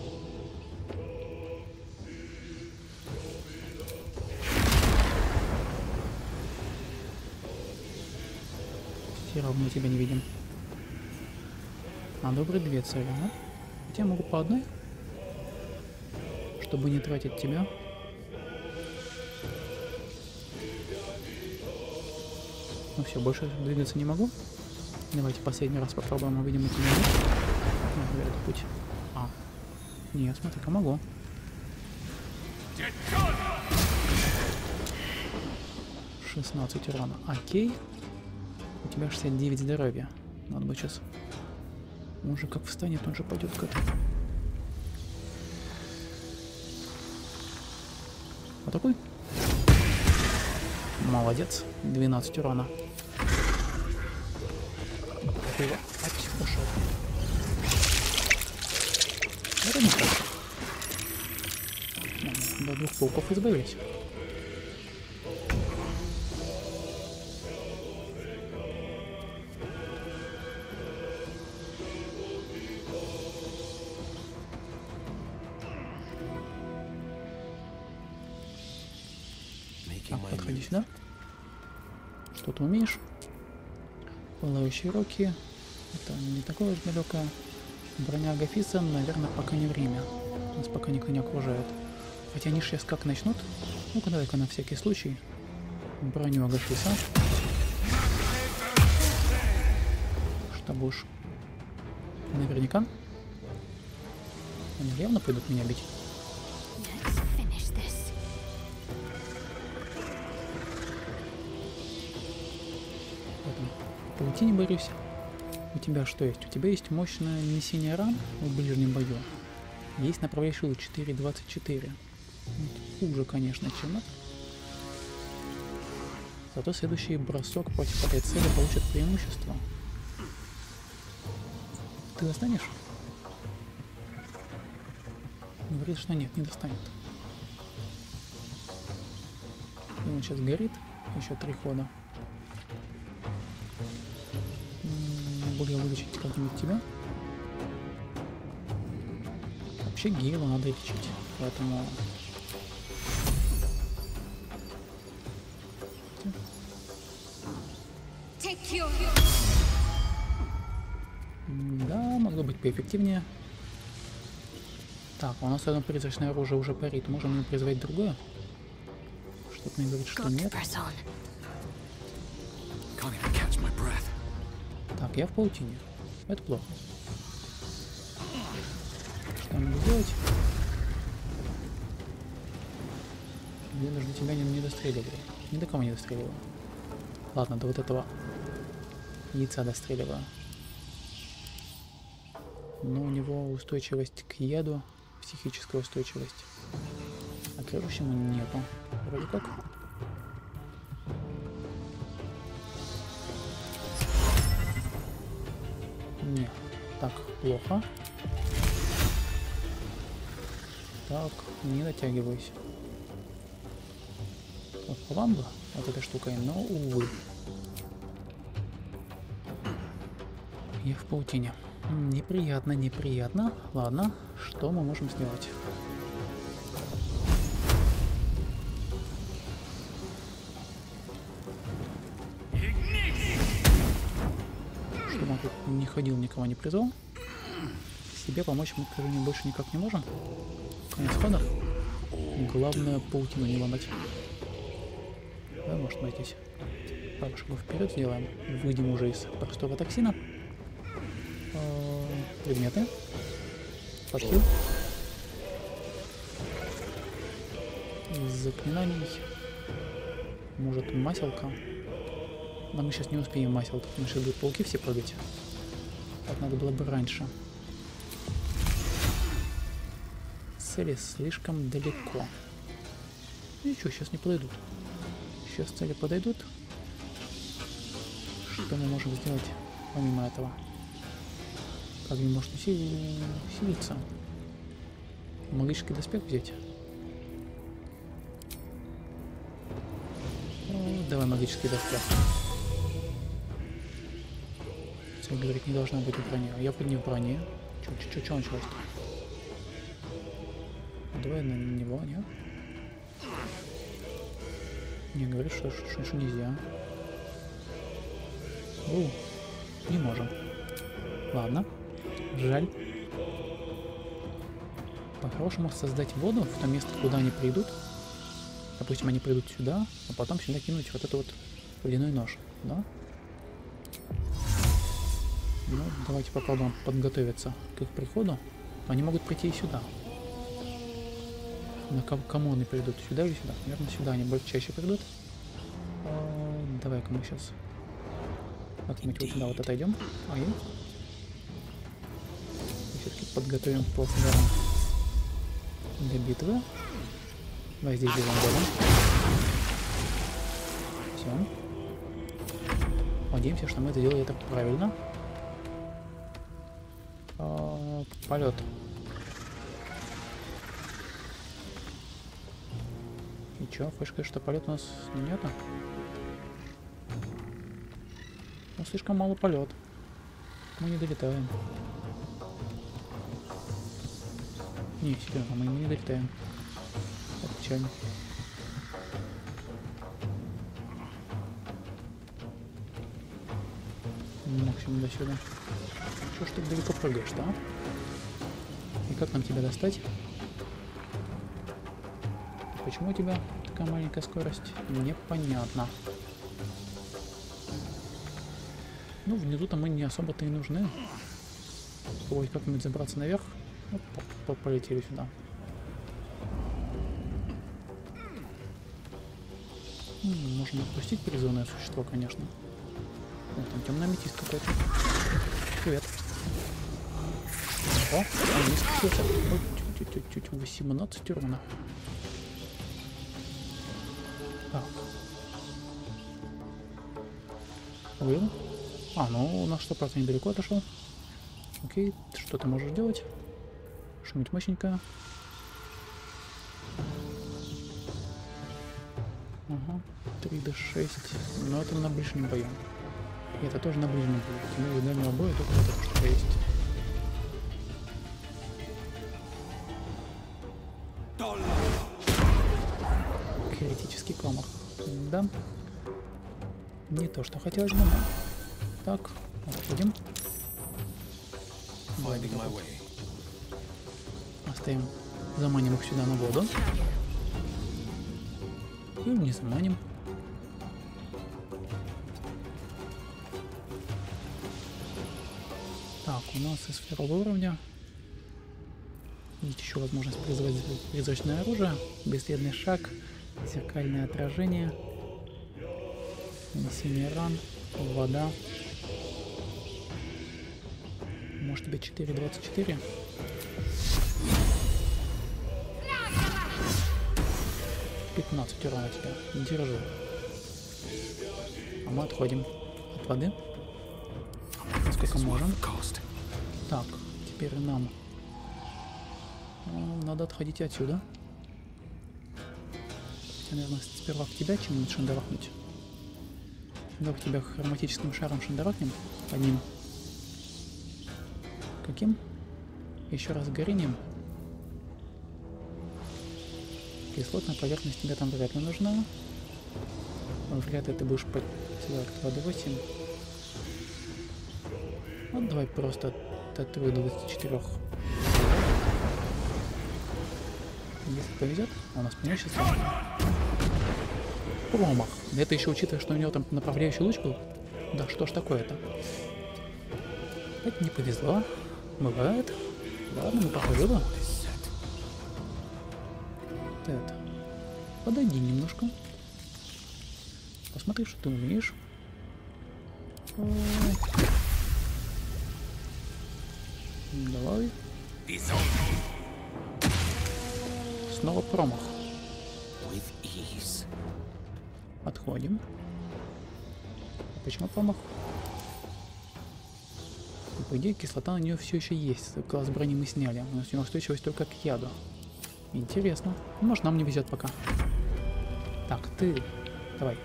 Все равно тебя не видим. Надо выбрать две цели, да? Хотя я могу по одной, чтобы не тратить тебя. Ну все, больше двигаться не могу. Давайте последний раз попробуем, увидим эти минуты. Нет, этот путь. А. Нет, смотри-ка, могу. шестнадцать урона. Окей. У тебя шестьдесят девять здоровья. Надо бы сейчас... Он же как встанет, он же пойдет к этому. Вот такой. Молодец. двенадцать урона. Его. Ать, пошел. Это не так. До двух пауков избавились. Так, подходи сюда. Что ты умеешь? Пылающие руки. Это не такое уж далекое. Броня Агафиса, наверное, пока не время. Нас пока никто не окружает. Хотя они сейчас как начнут. Ну-ка, давай-ка на всякий случай. Броню Агафиса. Чтобы уж наверняка. Они явно пойдут меня бить. В паутине борюсь. У тебя что есть? У тебя есть мощное нанесение ран в ближнем бою. Есть направляющий четыре двадцать четыре. Хуже, конечно, чем это. Зато следующий бросок против этой цели получит преимущество. Ты достанешь? Говорит, что нет, не достанет. И он сейчас горит. Еще три хода. Буду я вылечить как-нибудь тебя. Вообще Гейлу надо лечить, поэтому... Да, могло быть поэффективнее. Так, у нас одно призрачное оружие уже парит. Можем мы призвать другое? Что-то мне говорит, что нет. Так, я в паутине. Это плохо. Что я могу сделать? Я даже до тебя не, не достреливаю. Ни до кого не достреливаю. Ладно, до вот этого яйца достреливаю. Но у него устойчивость к яду, психическая устойчивость. А к режущему нету. Вроде как. Нет, так, плохо. Так, не дотягиваюсь. Вот по вам бы вот этой штукой, но увы. Я в паутине. Неприятно, неприятно. Ладно, что мы можем сделать? Чтобы он тут не ходил, никого не призвал. Себе помочь мы, к сожалению, больше никак не можем. Конец хода. Главное, паутину не ломать. Да, может, мы здесь пару шагов вперед сделаем. Выйдем уже из простого токсина. Предметы. Подхил. Из заклинаний. Может, маселка. Но мы сейчас не успеем маселку, потому что будут пауки все прыгать. Так надо было бы раньше. Цели слишком далеко. Ничего, сейчас не подойдут. Сейчас цели подойдут. Что мы можем сделать помимо этого? Как не может усилиться? Магический доспех взять. О, давай магический доспех. Цель, говорит, не должна быть в броне. А я под не в броне. Чё началось-то? Давай на него, не? Не, говорит, что, что, что нельзя. У, не можем. Ладно. Жаль. По-хорошему создать воду в то место, куда они придут. Допустим, они придут сюда, а потом сюда кинуть вот этот вот водяной нож, да? Ну, давайте попробуем подготовиться к их приходу. Они могут прийти и сюда. На кому они придут? Сюда или сюда? Наверное, сюда они больше чаще придут. А, давай-ка мы сейчас как-нибудь вот сюда вот отойдем. Ай. Все-таки подготовим плацдарм для битвы. Давай здесь делаем голем. Все. Надеемся, что мы это делали это правильно. А, полет. И чё, фишка, что полет у нас нету? Ну, слишком мало полет. Мы не долетаем. Не, серьезно, мы не долетаем. Это печально. Максимум до сюда. Чё ж ты далеко прыгаешь, да? И как нам тебя достать? Почему у тебя такая маленькая скорость? Непонятно. Ну, внизу-то мы не особо-то и нужны. Ой, как-нибудь забраться наверх. Оп, полетели сюда. М-м, можно отпустить призванное существо, конечно. О, там темный аметист какой-то. Привет. О, он не скрылся. Чуть-чуть, восемнадцать урона. Так. Уилл. А, ну у нас что, просто недалеко отошел. Окей, что ты можешь делать? Что-нибудь мощненькое. Ага, три дэ шесть. Но это на ближнем бою. И это тоже на ближнем бою. Ну и дальнего боя только это что-то есть. Критический промах. Да. Не то, что хотелось бы, но... Так, отходим. Оставим. Заманим их сюда на воду. И не заманим. Так, у нас из второго уровня есть еще возможность призвать призрачное оружие, бесследный шаг, зеркальное отражение, нанесение ран, вода. Может тебе четыре двадцать четыре? пятнадцать урона тебя. Держи. А мы отходим от воды. Насколько можем. Так, теперь нам ну, надо отходить отсюда. Хотя, наверное, сперва к тебя чем-нибудь шандарахнуть. Давай тебя хроматическим шаром шандарахнем. Одним. Каким? Еще раз горением. Кислотная поверхность тебе там вряд ли нужна. Вряд ли ты будешь под два дэ восемь. Вот давай просто от трёх до двадцати четырёх. Если повезет, а у нас преимущество. Промах. Это еще учитывая, что у него там направляющий луч был. Да что ж такое-то? Это не повезло. Бывает. Ладно, мы похожи. Это. Подойди немножко. Посмотри, что ты умеешь. Давай. Снова промах. Отходим. Почему промах? По идее, кислота на нее все еще есть. Класс брони мы сняли. У нас у него устойчивость только к яду. Интересно. Может, нам не везет пока. Так, ты. Давай.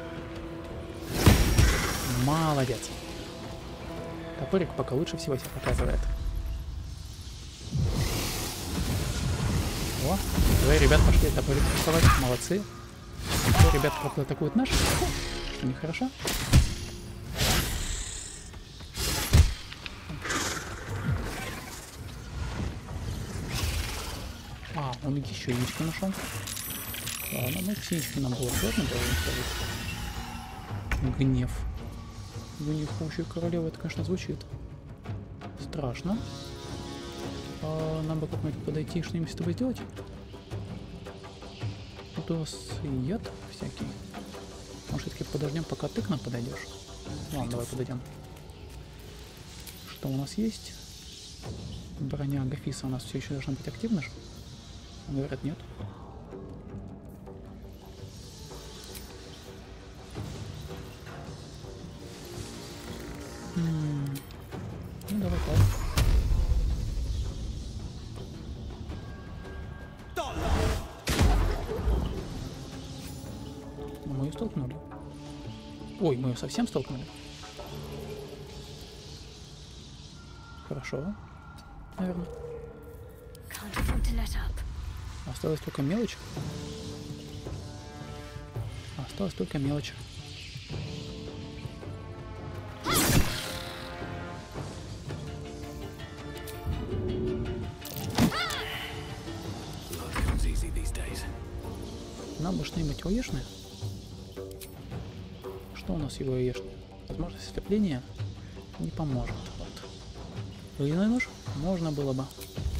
Молодец. Топорик пока лучше всего себя показывает. О, двое ребят пошли топорик рисовать. Молодцы. Двое ребят атакуют наши. Что нехорошо. А, он еще яичко нашел. Ладно, ну птички нам было сложно было. Гнев. Гнев помощью королевы, это, конечно, звучит страшно. А нам бы как-нибудь подойти и что-нибудь с тобой сделать. Тут у вас яд всякий. Может, все-таки подождем, пока ты к нам подойдешь. Ладно, давай подойдем. Что у нас есть? Броня Гафиса у нас все еще должна быть активна же? Говорят, нет. М-м-м. Ну, давай так. Мы ее столкнули. Ой, мы ее совсем столкнули. Хорошо. Наверное. Осталась только мелочь. Осталась только мелочь. Нам бы что-нибудь оешное. Что у нас его оешное? Возможность ослепления не поможет. Вот. Длинный нож можно было бы.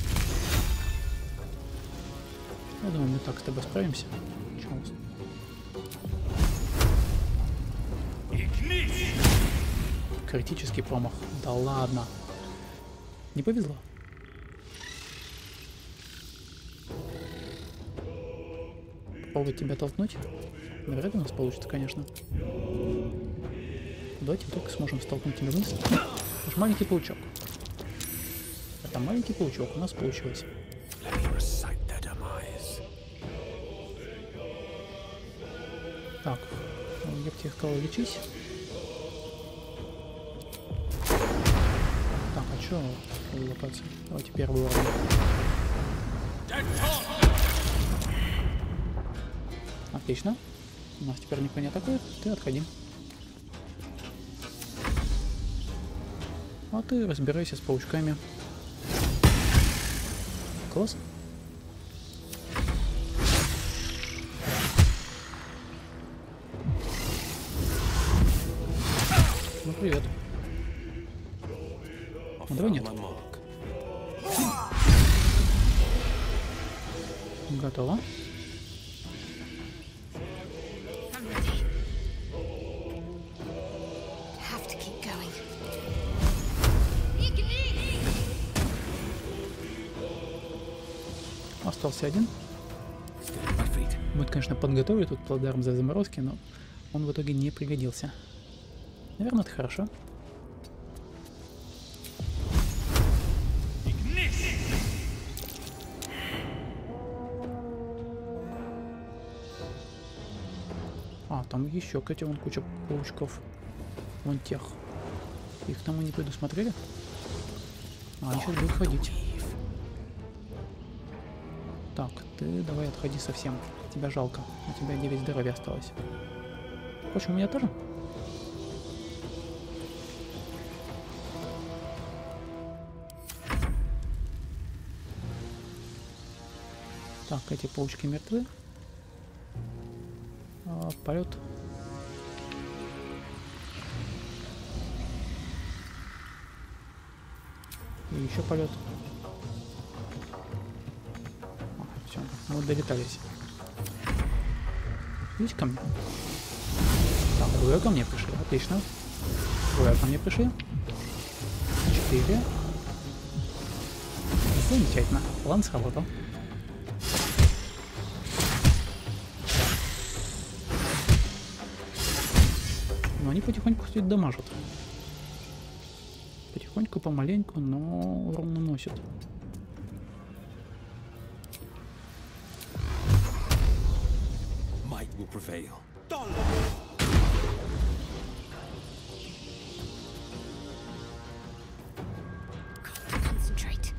Я думаю, мы так с тобой справимся. Чё у нас? Критический промах. Да ладно. Не повезло. Попробовать тебя толкнуть? Навряд ли у нас получится, конечно. Давайте только сможем столкнуть тебя вниз. Это же маленький паучок. Это маленький паучок. У нас получилось. Так, я бы тебе сказал, лечись. Так, а чё локация? Давайте первый уровень. Отлично. У нас теперь никто не атакует. Ты отходи. А ты разбирайся с паучками. Класс. Ну, привет. Ну, давай нет. Готово. Остался один. Мы, конечно, подготовили тут плацдарм за заморозки, но он в итоге не пригодился. Наверное, это хорошо. А, там еще, кстати, вон куча паучков. Вон тех. Их там мы не предусмотрели. А, они сейчас будут ходить. Так, ты давай отходи совсем. Тебя жалко. У тебя девять здоровья осталось. Впрочем, у меня тоже. Так, эти паучки мертвы. А, полет. И еще полет. Все, мы долетались. Идите ко мне. Так, двое ко мне пришли. Отлично. Двое ко мне пришли. Четыре. Замечательно. План сработал. Но они потихоньку все дамажат. Потихоньку, помаленьку, но урон наносят. will prevail. Concentrate.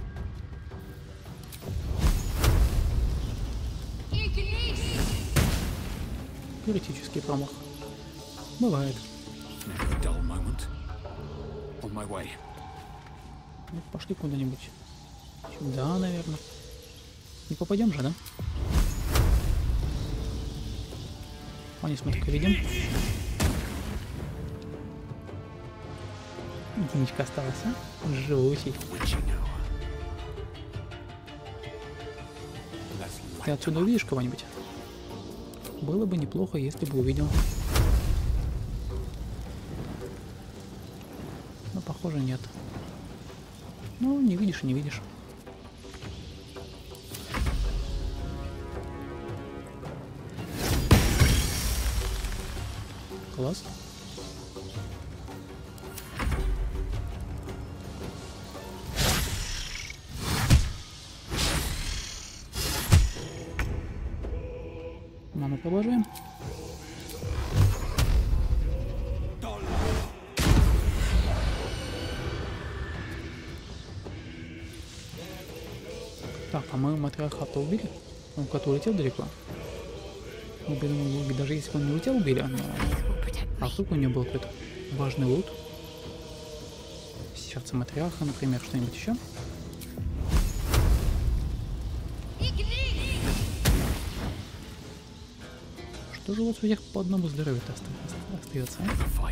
Критический промах. Бывает. Never a dull moment. On my way. Ну, пошли куда-нибудь. Сюда, наверное. Не попадем же, да? А не, смотри-ка, видим. Единичка осталась, а? Живучий. Ты отсюда увидишь кого-нибудь? Было бы неплохо, если бы увидел. Но похоже нет. Ну, не видишь и не видишь. Класс. Маму продолжаем. Так, а мы матриархата убили? Он кот улетел далеко. Мы бы думали, убить, даже если бы он не улетел, убили, но... А вдруг у него был какой-то важный лут? Сердце матриарха, например, что-нибудь еще? Что же вот у них по одному здоровью-то остается, а?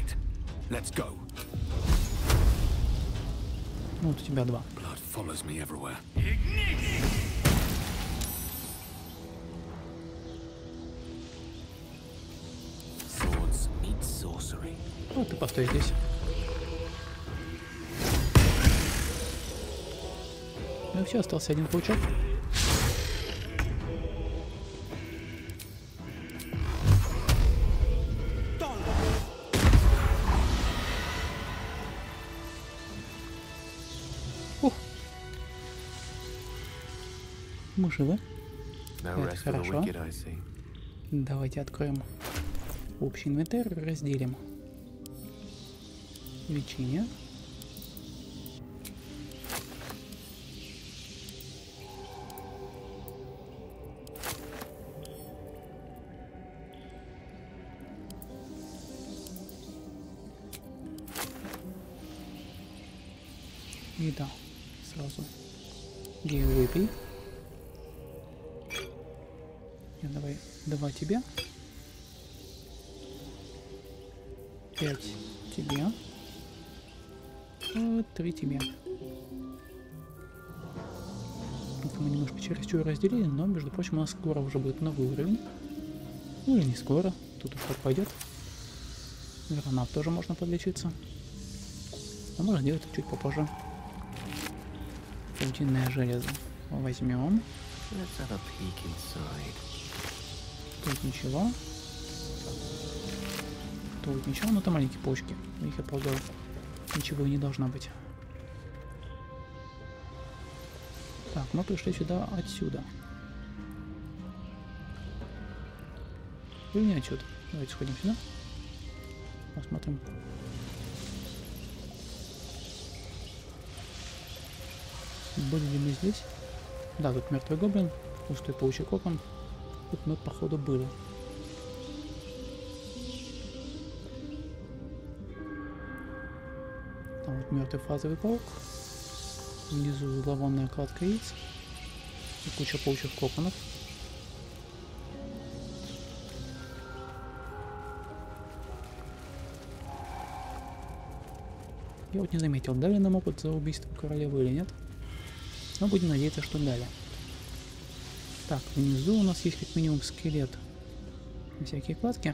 Ну, вот у тебя два. Вот ты постой здесь. Ну и все, остался один паучок. Ух. Мы живы. Это хорошо. Давайте откроем общий инвентарь, разделим. Лечение. И да, сразу гей выпей. Я давай, давай тебе. Пять тебе. Три тебе. Это мы немножко чересчур разделили, но, между прочим, у нас скоро уже будет новый уровень. Ну или не скоро, тут уж как пойдет. Гранат тоже можно подлечиться. А можно делать это чуть попозже. Паутинное железо возьмем. Тут ничего. Тут ничего, но там маленькие паучки. Их я полагаю, ничего и не должно быть. Так, мы пришли сюда отсюда. Или не отсюда. Давайте сходим сюда. Посмотрим. Были ли мы здесь? Да, тут мертвый гоблин, пустой паучий кокон. Тут мы, походу, были. Там вот мертвый фазовый паук. Внизу зловонная кладка яиц. И куча паучьих коконов. Я вот не заметил, дали нам опыт за убийство королевы или нет. Но будем надеяться, что дали. Так, внизу у нас есть как минимум скелет. И всякие кладки.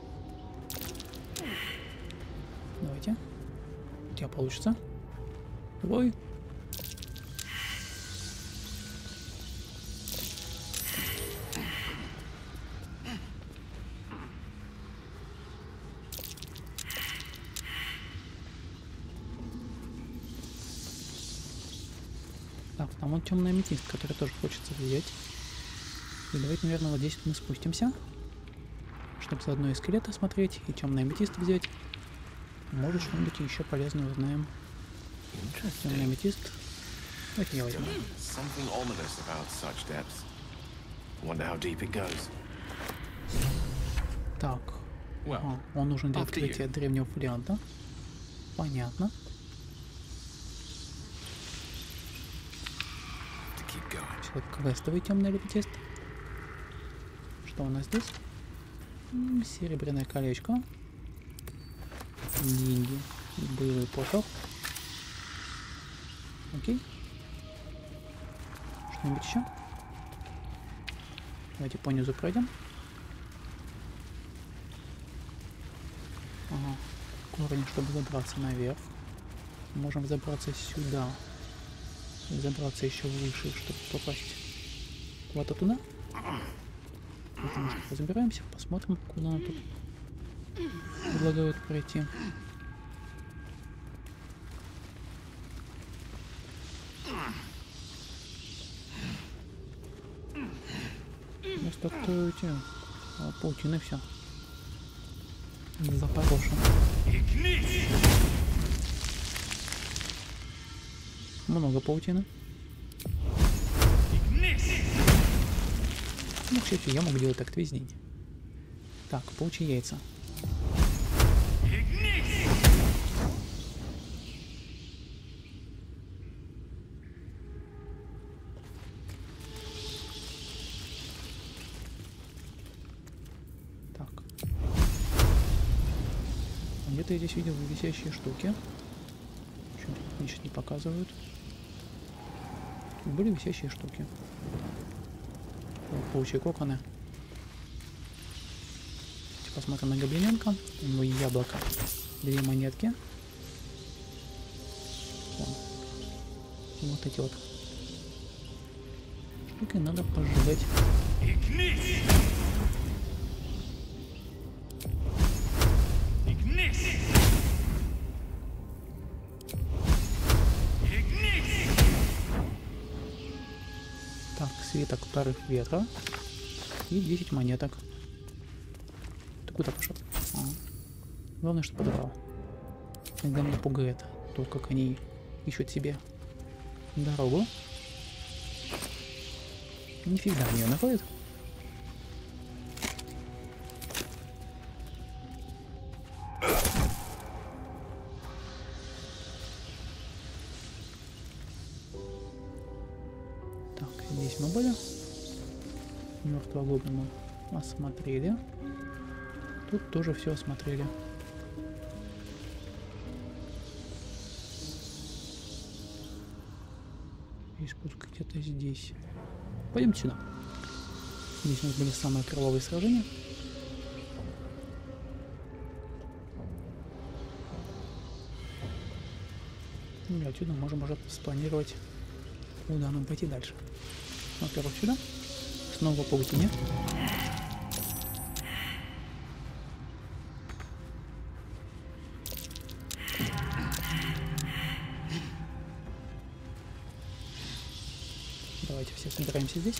Давайте. У тебя получится. Ой. Так, там вот темная аметист, который тоже хочется взять. И давайте, наверное, вот здесь мы спустимся. чтобы заодно и скелет осмотреть, и темный аметист взять. Может, что-нибудь еще полезное узнаем. Темный аметист. Давайте я возьму. Something ominous about such depths. Wonder how deep it goes. Так. Well, А, он нужен для after you. открытия древнего фолианта. Понятно. To keep going. Все, квестовый темный аметист. Что у нас здесь? М, Серебряное колечко. Деньги. Боевой посох. Окей. Что-нибудь еще? Давайте по низу пройдем. Ага. Корень, чтобы забраться наверх. Можем забраться сюда. И забраться еще выше, чтобы попасть куда-то туда. Потому что забираемся, посмотрим, куда нам тут предлагают пройти. Просто кто эти а, паутины все запорошено. Много паутины. Ну, кстати, я могу делать так весь день. Так, паучьи яйца. Так. Где-то я здесь видел висящие штуки. Почему-то мне сейчас не показывают. Тут были висящие штуки. Паучьи коконы. Посмотрим на гоблиненка. У него яблоко. Две монетки. Вон. И вот эти вот штуки надо пожигать. Так, свиток порыв ветра. И десять монеток. Ты куда пошел? А. Главное, что подобрал. Иногда меня пугает то, как они ищут себе дорогу. Нифига они ее находят. Так, здесь мы были. Мертвого гоблина осмотрели. Тут тоже все осмотрели. И спуск где-то здесь. Пойдемте сюда. Здесь у нас были самые кровавые сражения. И отсюда можем уже спланировать, куда нам пойти дальше. Во-первых, сюда. Снова по паутине. Давайте все собираемся здесь.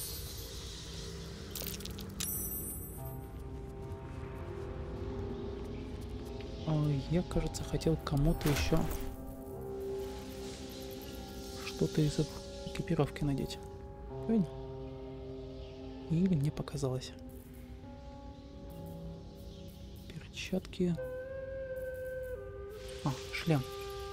Ой, я, кажется, хотел кому-то еще что-то из экипировки надеть. Правильно? Или мне показалось. Перчатки. А, шлем.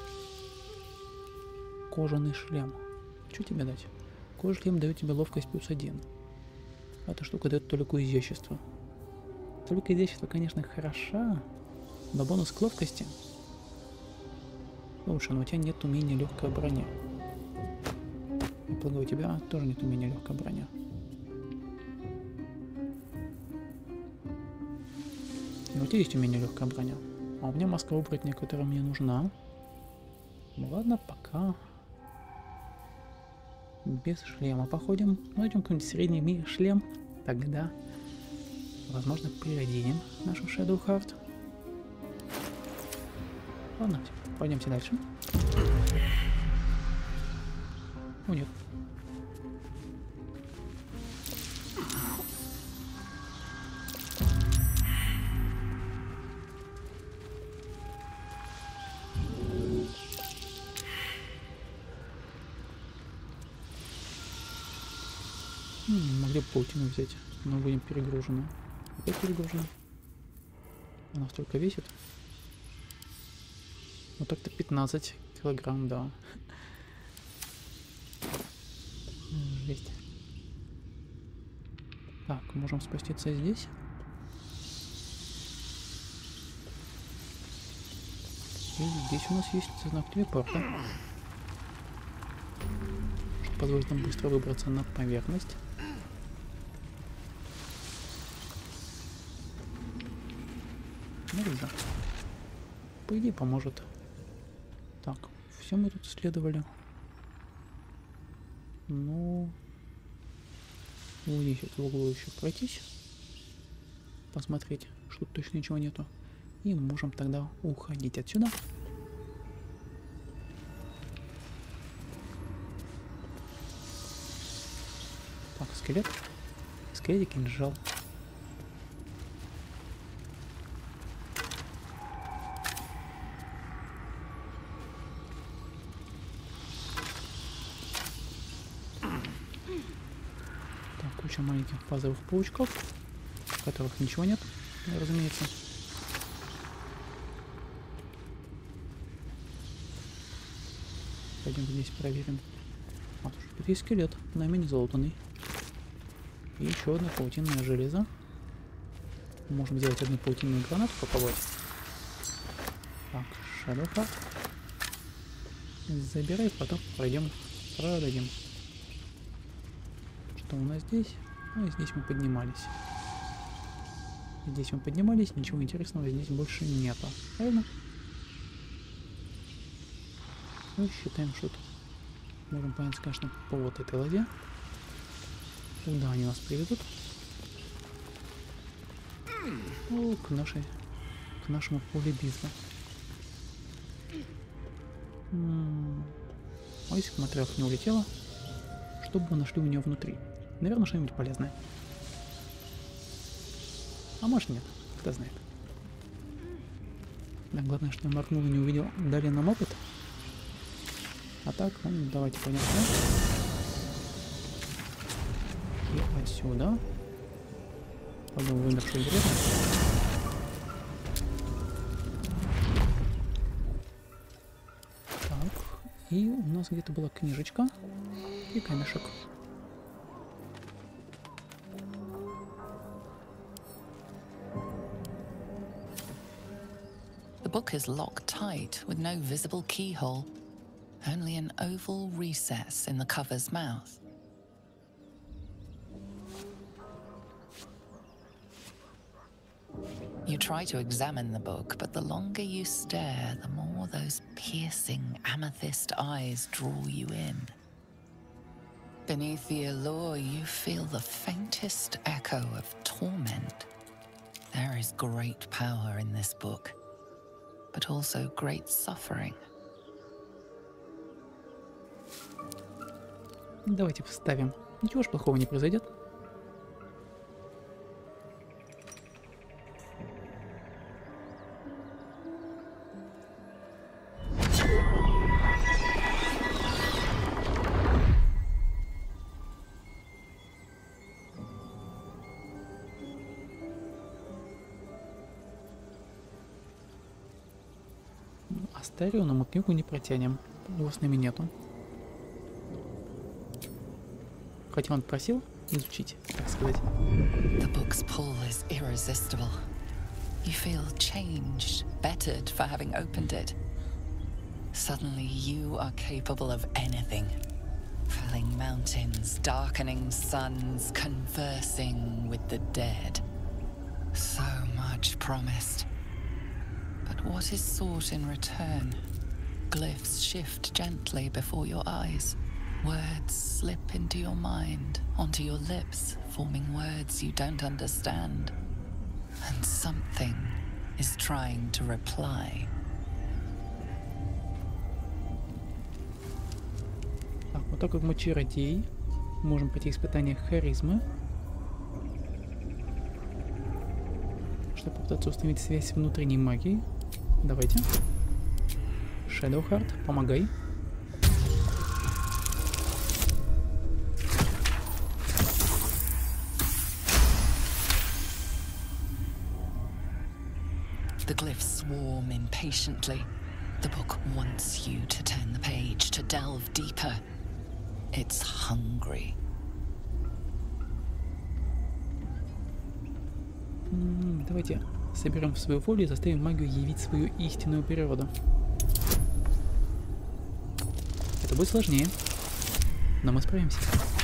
Кожаный шлем. Что тебе дать? Кожаный шлем дает тебе ловкость плюс один. Эта штука дает только изящество. Только изящество, конечно, хороша, но бонус к ловкости лучше, но у тебя нет умения легкая броня. Благо у тебя тоже нет умения легкая броня. И у тебя есть умение легкая броня. А у меня маска оборотня, которая мне нужна. Ну ладно, пока без шлема походим. Найдем какой-нибудь средний ми шлем. Тогда, возможно, переоденем нашу Shadow Heart. Ладно, пойдемте дальше. О, нет. Где паутину взять? Мы будем перегружены. Опять перегружены. Она столько весит. Вот так-то пятнадцать килограмм, да. Жесть. Так, можем спуститься здесь. И здесь у нас есть знак телепорта, что позволит нам быстро выбраться на поверхность. Ну да. По идее поможет. Так, все мы тут исследовали. Ну, здесь в углу еще пройтись, посмотреть, что тут точно ничего нету. И можем тогда уходить отсюда. Так, скелет. Скелет, кинжал. Так, куча маленьких пазовых паучков, в которых ничего нет, разумеется. Пойдем здесь проверим. А, тут есть скелет, нами не залутанный. И еще одно паутинное железо. Можем сделать одну паутинную гранату, попробовать. Так, Shadowheart. Забирай, потом пройдем, продадим. Что у нас здесь? Ну, здесь мы поднимались. Здесь мы поднимались, ничего интересного здесь больше нету. Правильно? Ну, считаем, что тут можем понять, конечно, по вот этой ладье. Куда они нас приведут? Ну, к нашей, к нашему полю битвы. А если бы материалов не улетело, что бы мы нашли у нее внутри? Наверное, что-нибудь полезное. А может нет, кто знает. Да, главное, что я моргнул и не увидел. Дали нам опыт. А так, ну, давайте пойдем сюда. И отсюда. Пойдем в вымершую деревню. Так. И у нас где-то была книжечка и камешек. The book is locked tight with no visible keyhole. Only an oval recess in the cover's mouth. You try to examine the book, but the longer you stare, the more those piercing amethyst eyes draw you in. Beneath the allure, you feel the faintest echo of torment. There is great power in this book, but also great suffering. Давайте поставим. Ничего ж плохого не произойдет. Астариону мы книгу не протянем. Его с нами нету. Хотя он просил изучить, так сказать. The book's pull is irresistible. You feel changed, bettered for having opened it. Suddenly you are capable of anything. Felling mountains, darkening suns, conversing with the dead. So much promised. But what is sought in return? Glyphs shift gently before your eyes. Words slip into your mind, onto your lips, forming words you don't understand. And something is trying to reply. Так, вот так как мы чародей, можем пройти испытание харизмы, чтобы попытаться установить связь с внутренней магией. Давайте. Shadowheart, помогай. The glyphs swarm impatiently. The book wants you to turn the page, to delve deeper. It's hungry. М, Давайте соберем свою волю и заставим магию явить свою истинную природу. Это будет сложнее, но мы справимся.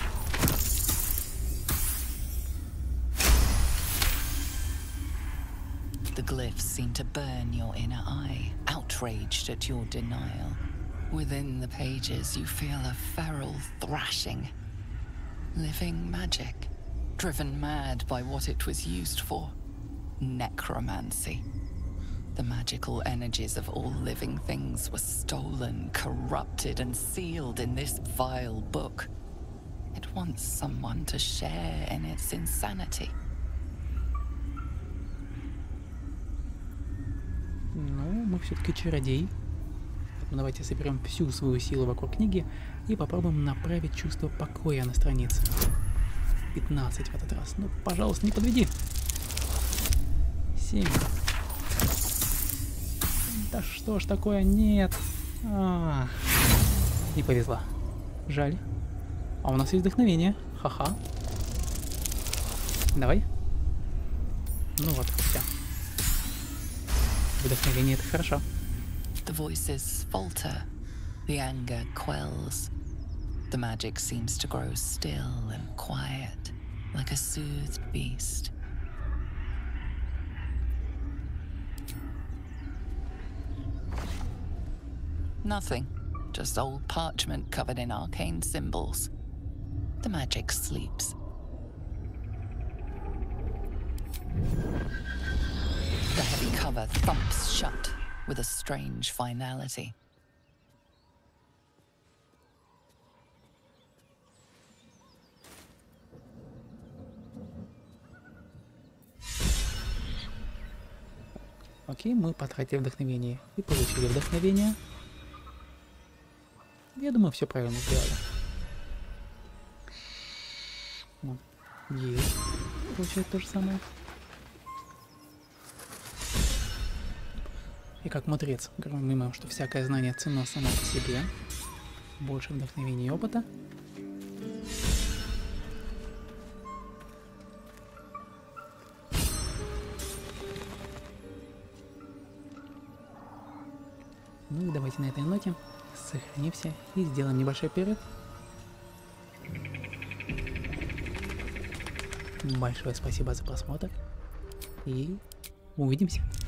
The glyphs seem to burn your inner eye, outraged at your denial. Within the pages, you feel a feral thrashing. Living magic, driven mad by what it was used for. Necromancy. The magical energies of all living things were stolen, corrupted, and sealed in this vile book. It wants someone to share in its insanity. Ну, мы все-таки чародей. Поэтому давайте соберем всю свою силу вокруг книги и попробуем направить чувство покоя на странице. пятнадцать в этот раз. Ну, пожалуйста, не подведи. семь. Да что ж такое? Нет. А, не повезло. Жаль. А у нас есть вдохновение. Ха-ха. Давай. Ну вот, все. Вдохновение — это хорошо. The voices falter. The anger quells. The magic seems to grow still and quiet, like a soothed beast. Nothing. Just old parchment covered in arcane symbols. The magic sleeps. The heavy cover thumps shut with a strange finality. Окей, мы потратили вдохновение и получили вдохновение. Я думаю, все правильно сделали. Ну, есть. Получается то же самое. И как мудрец, мы понимаем, что всякое знание ценно само по себе. Больше вдохновения и опыта. Ну и давайте на этой ноте сохранимся и сделаем небольшой перерыв. Большое спасибо за просмотр и увидимся.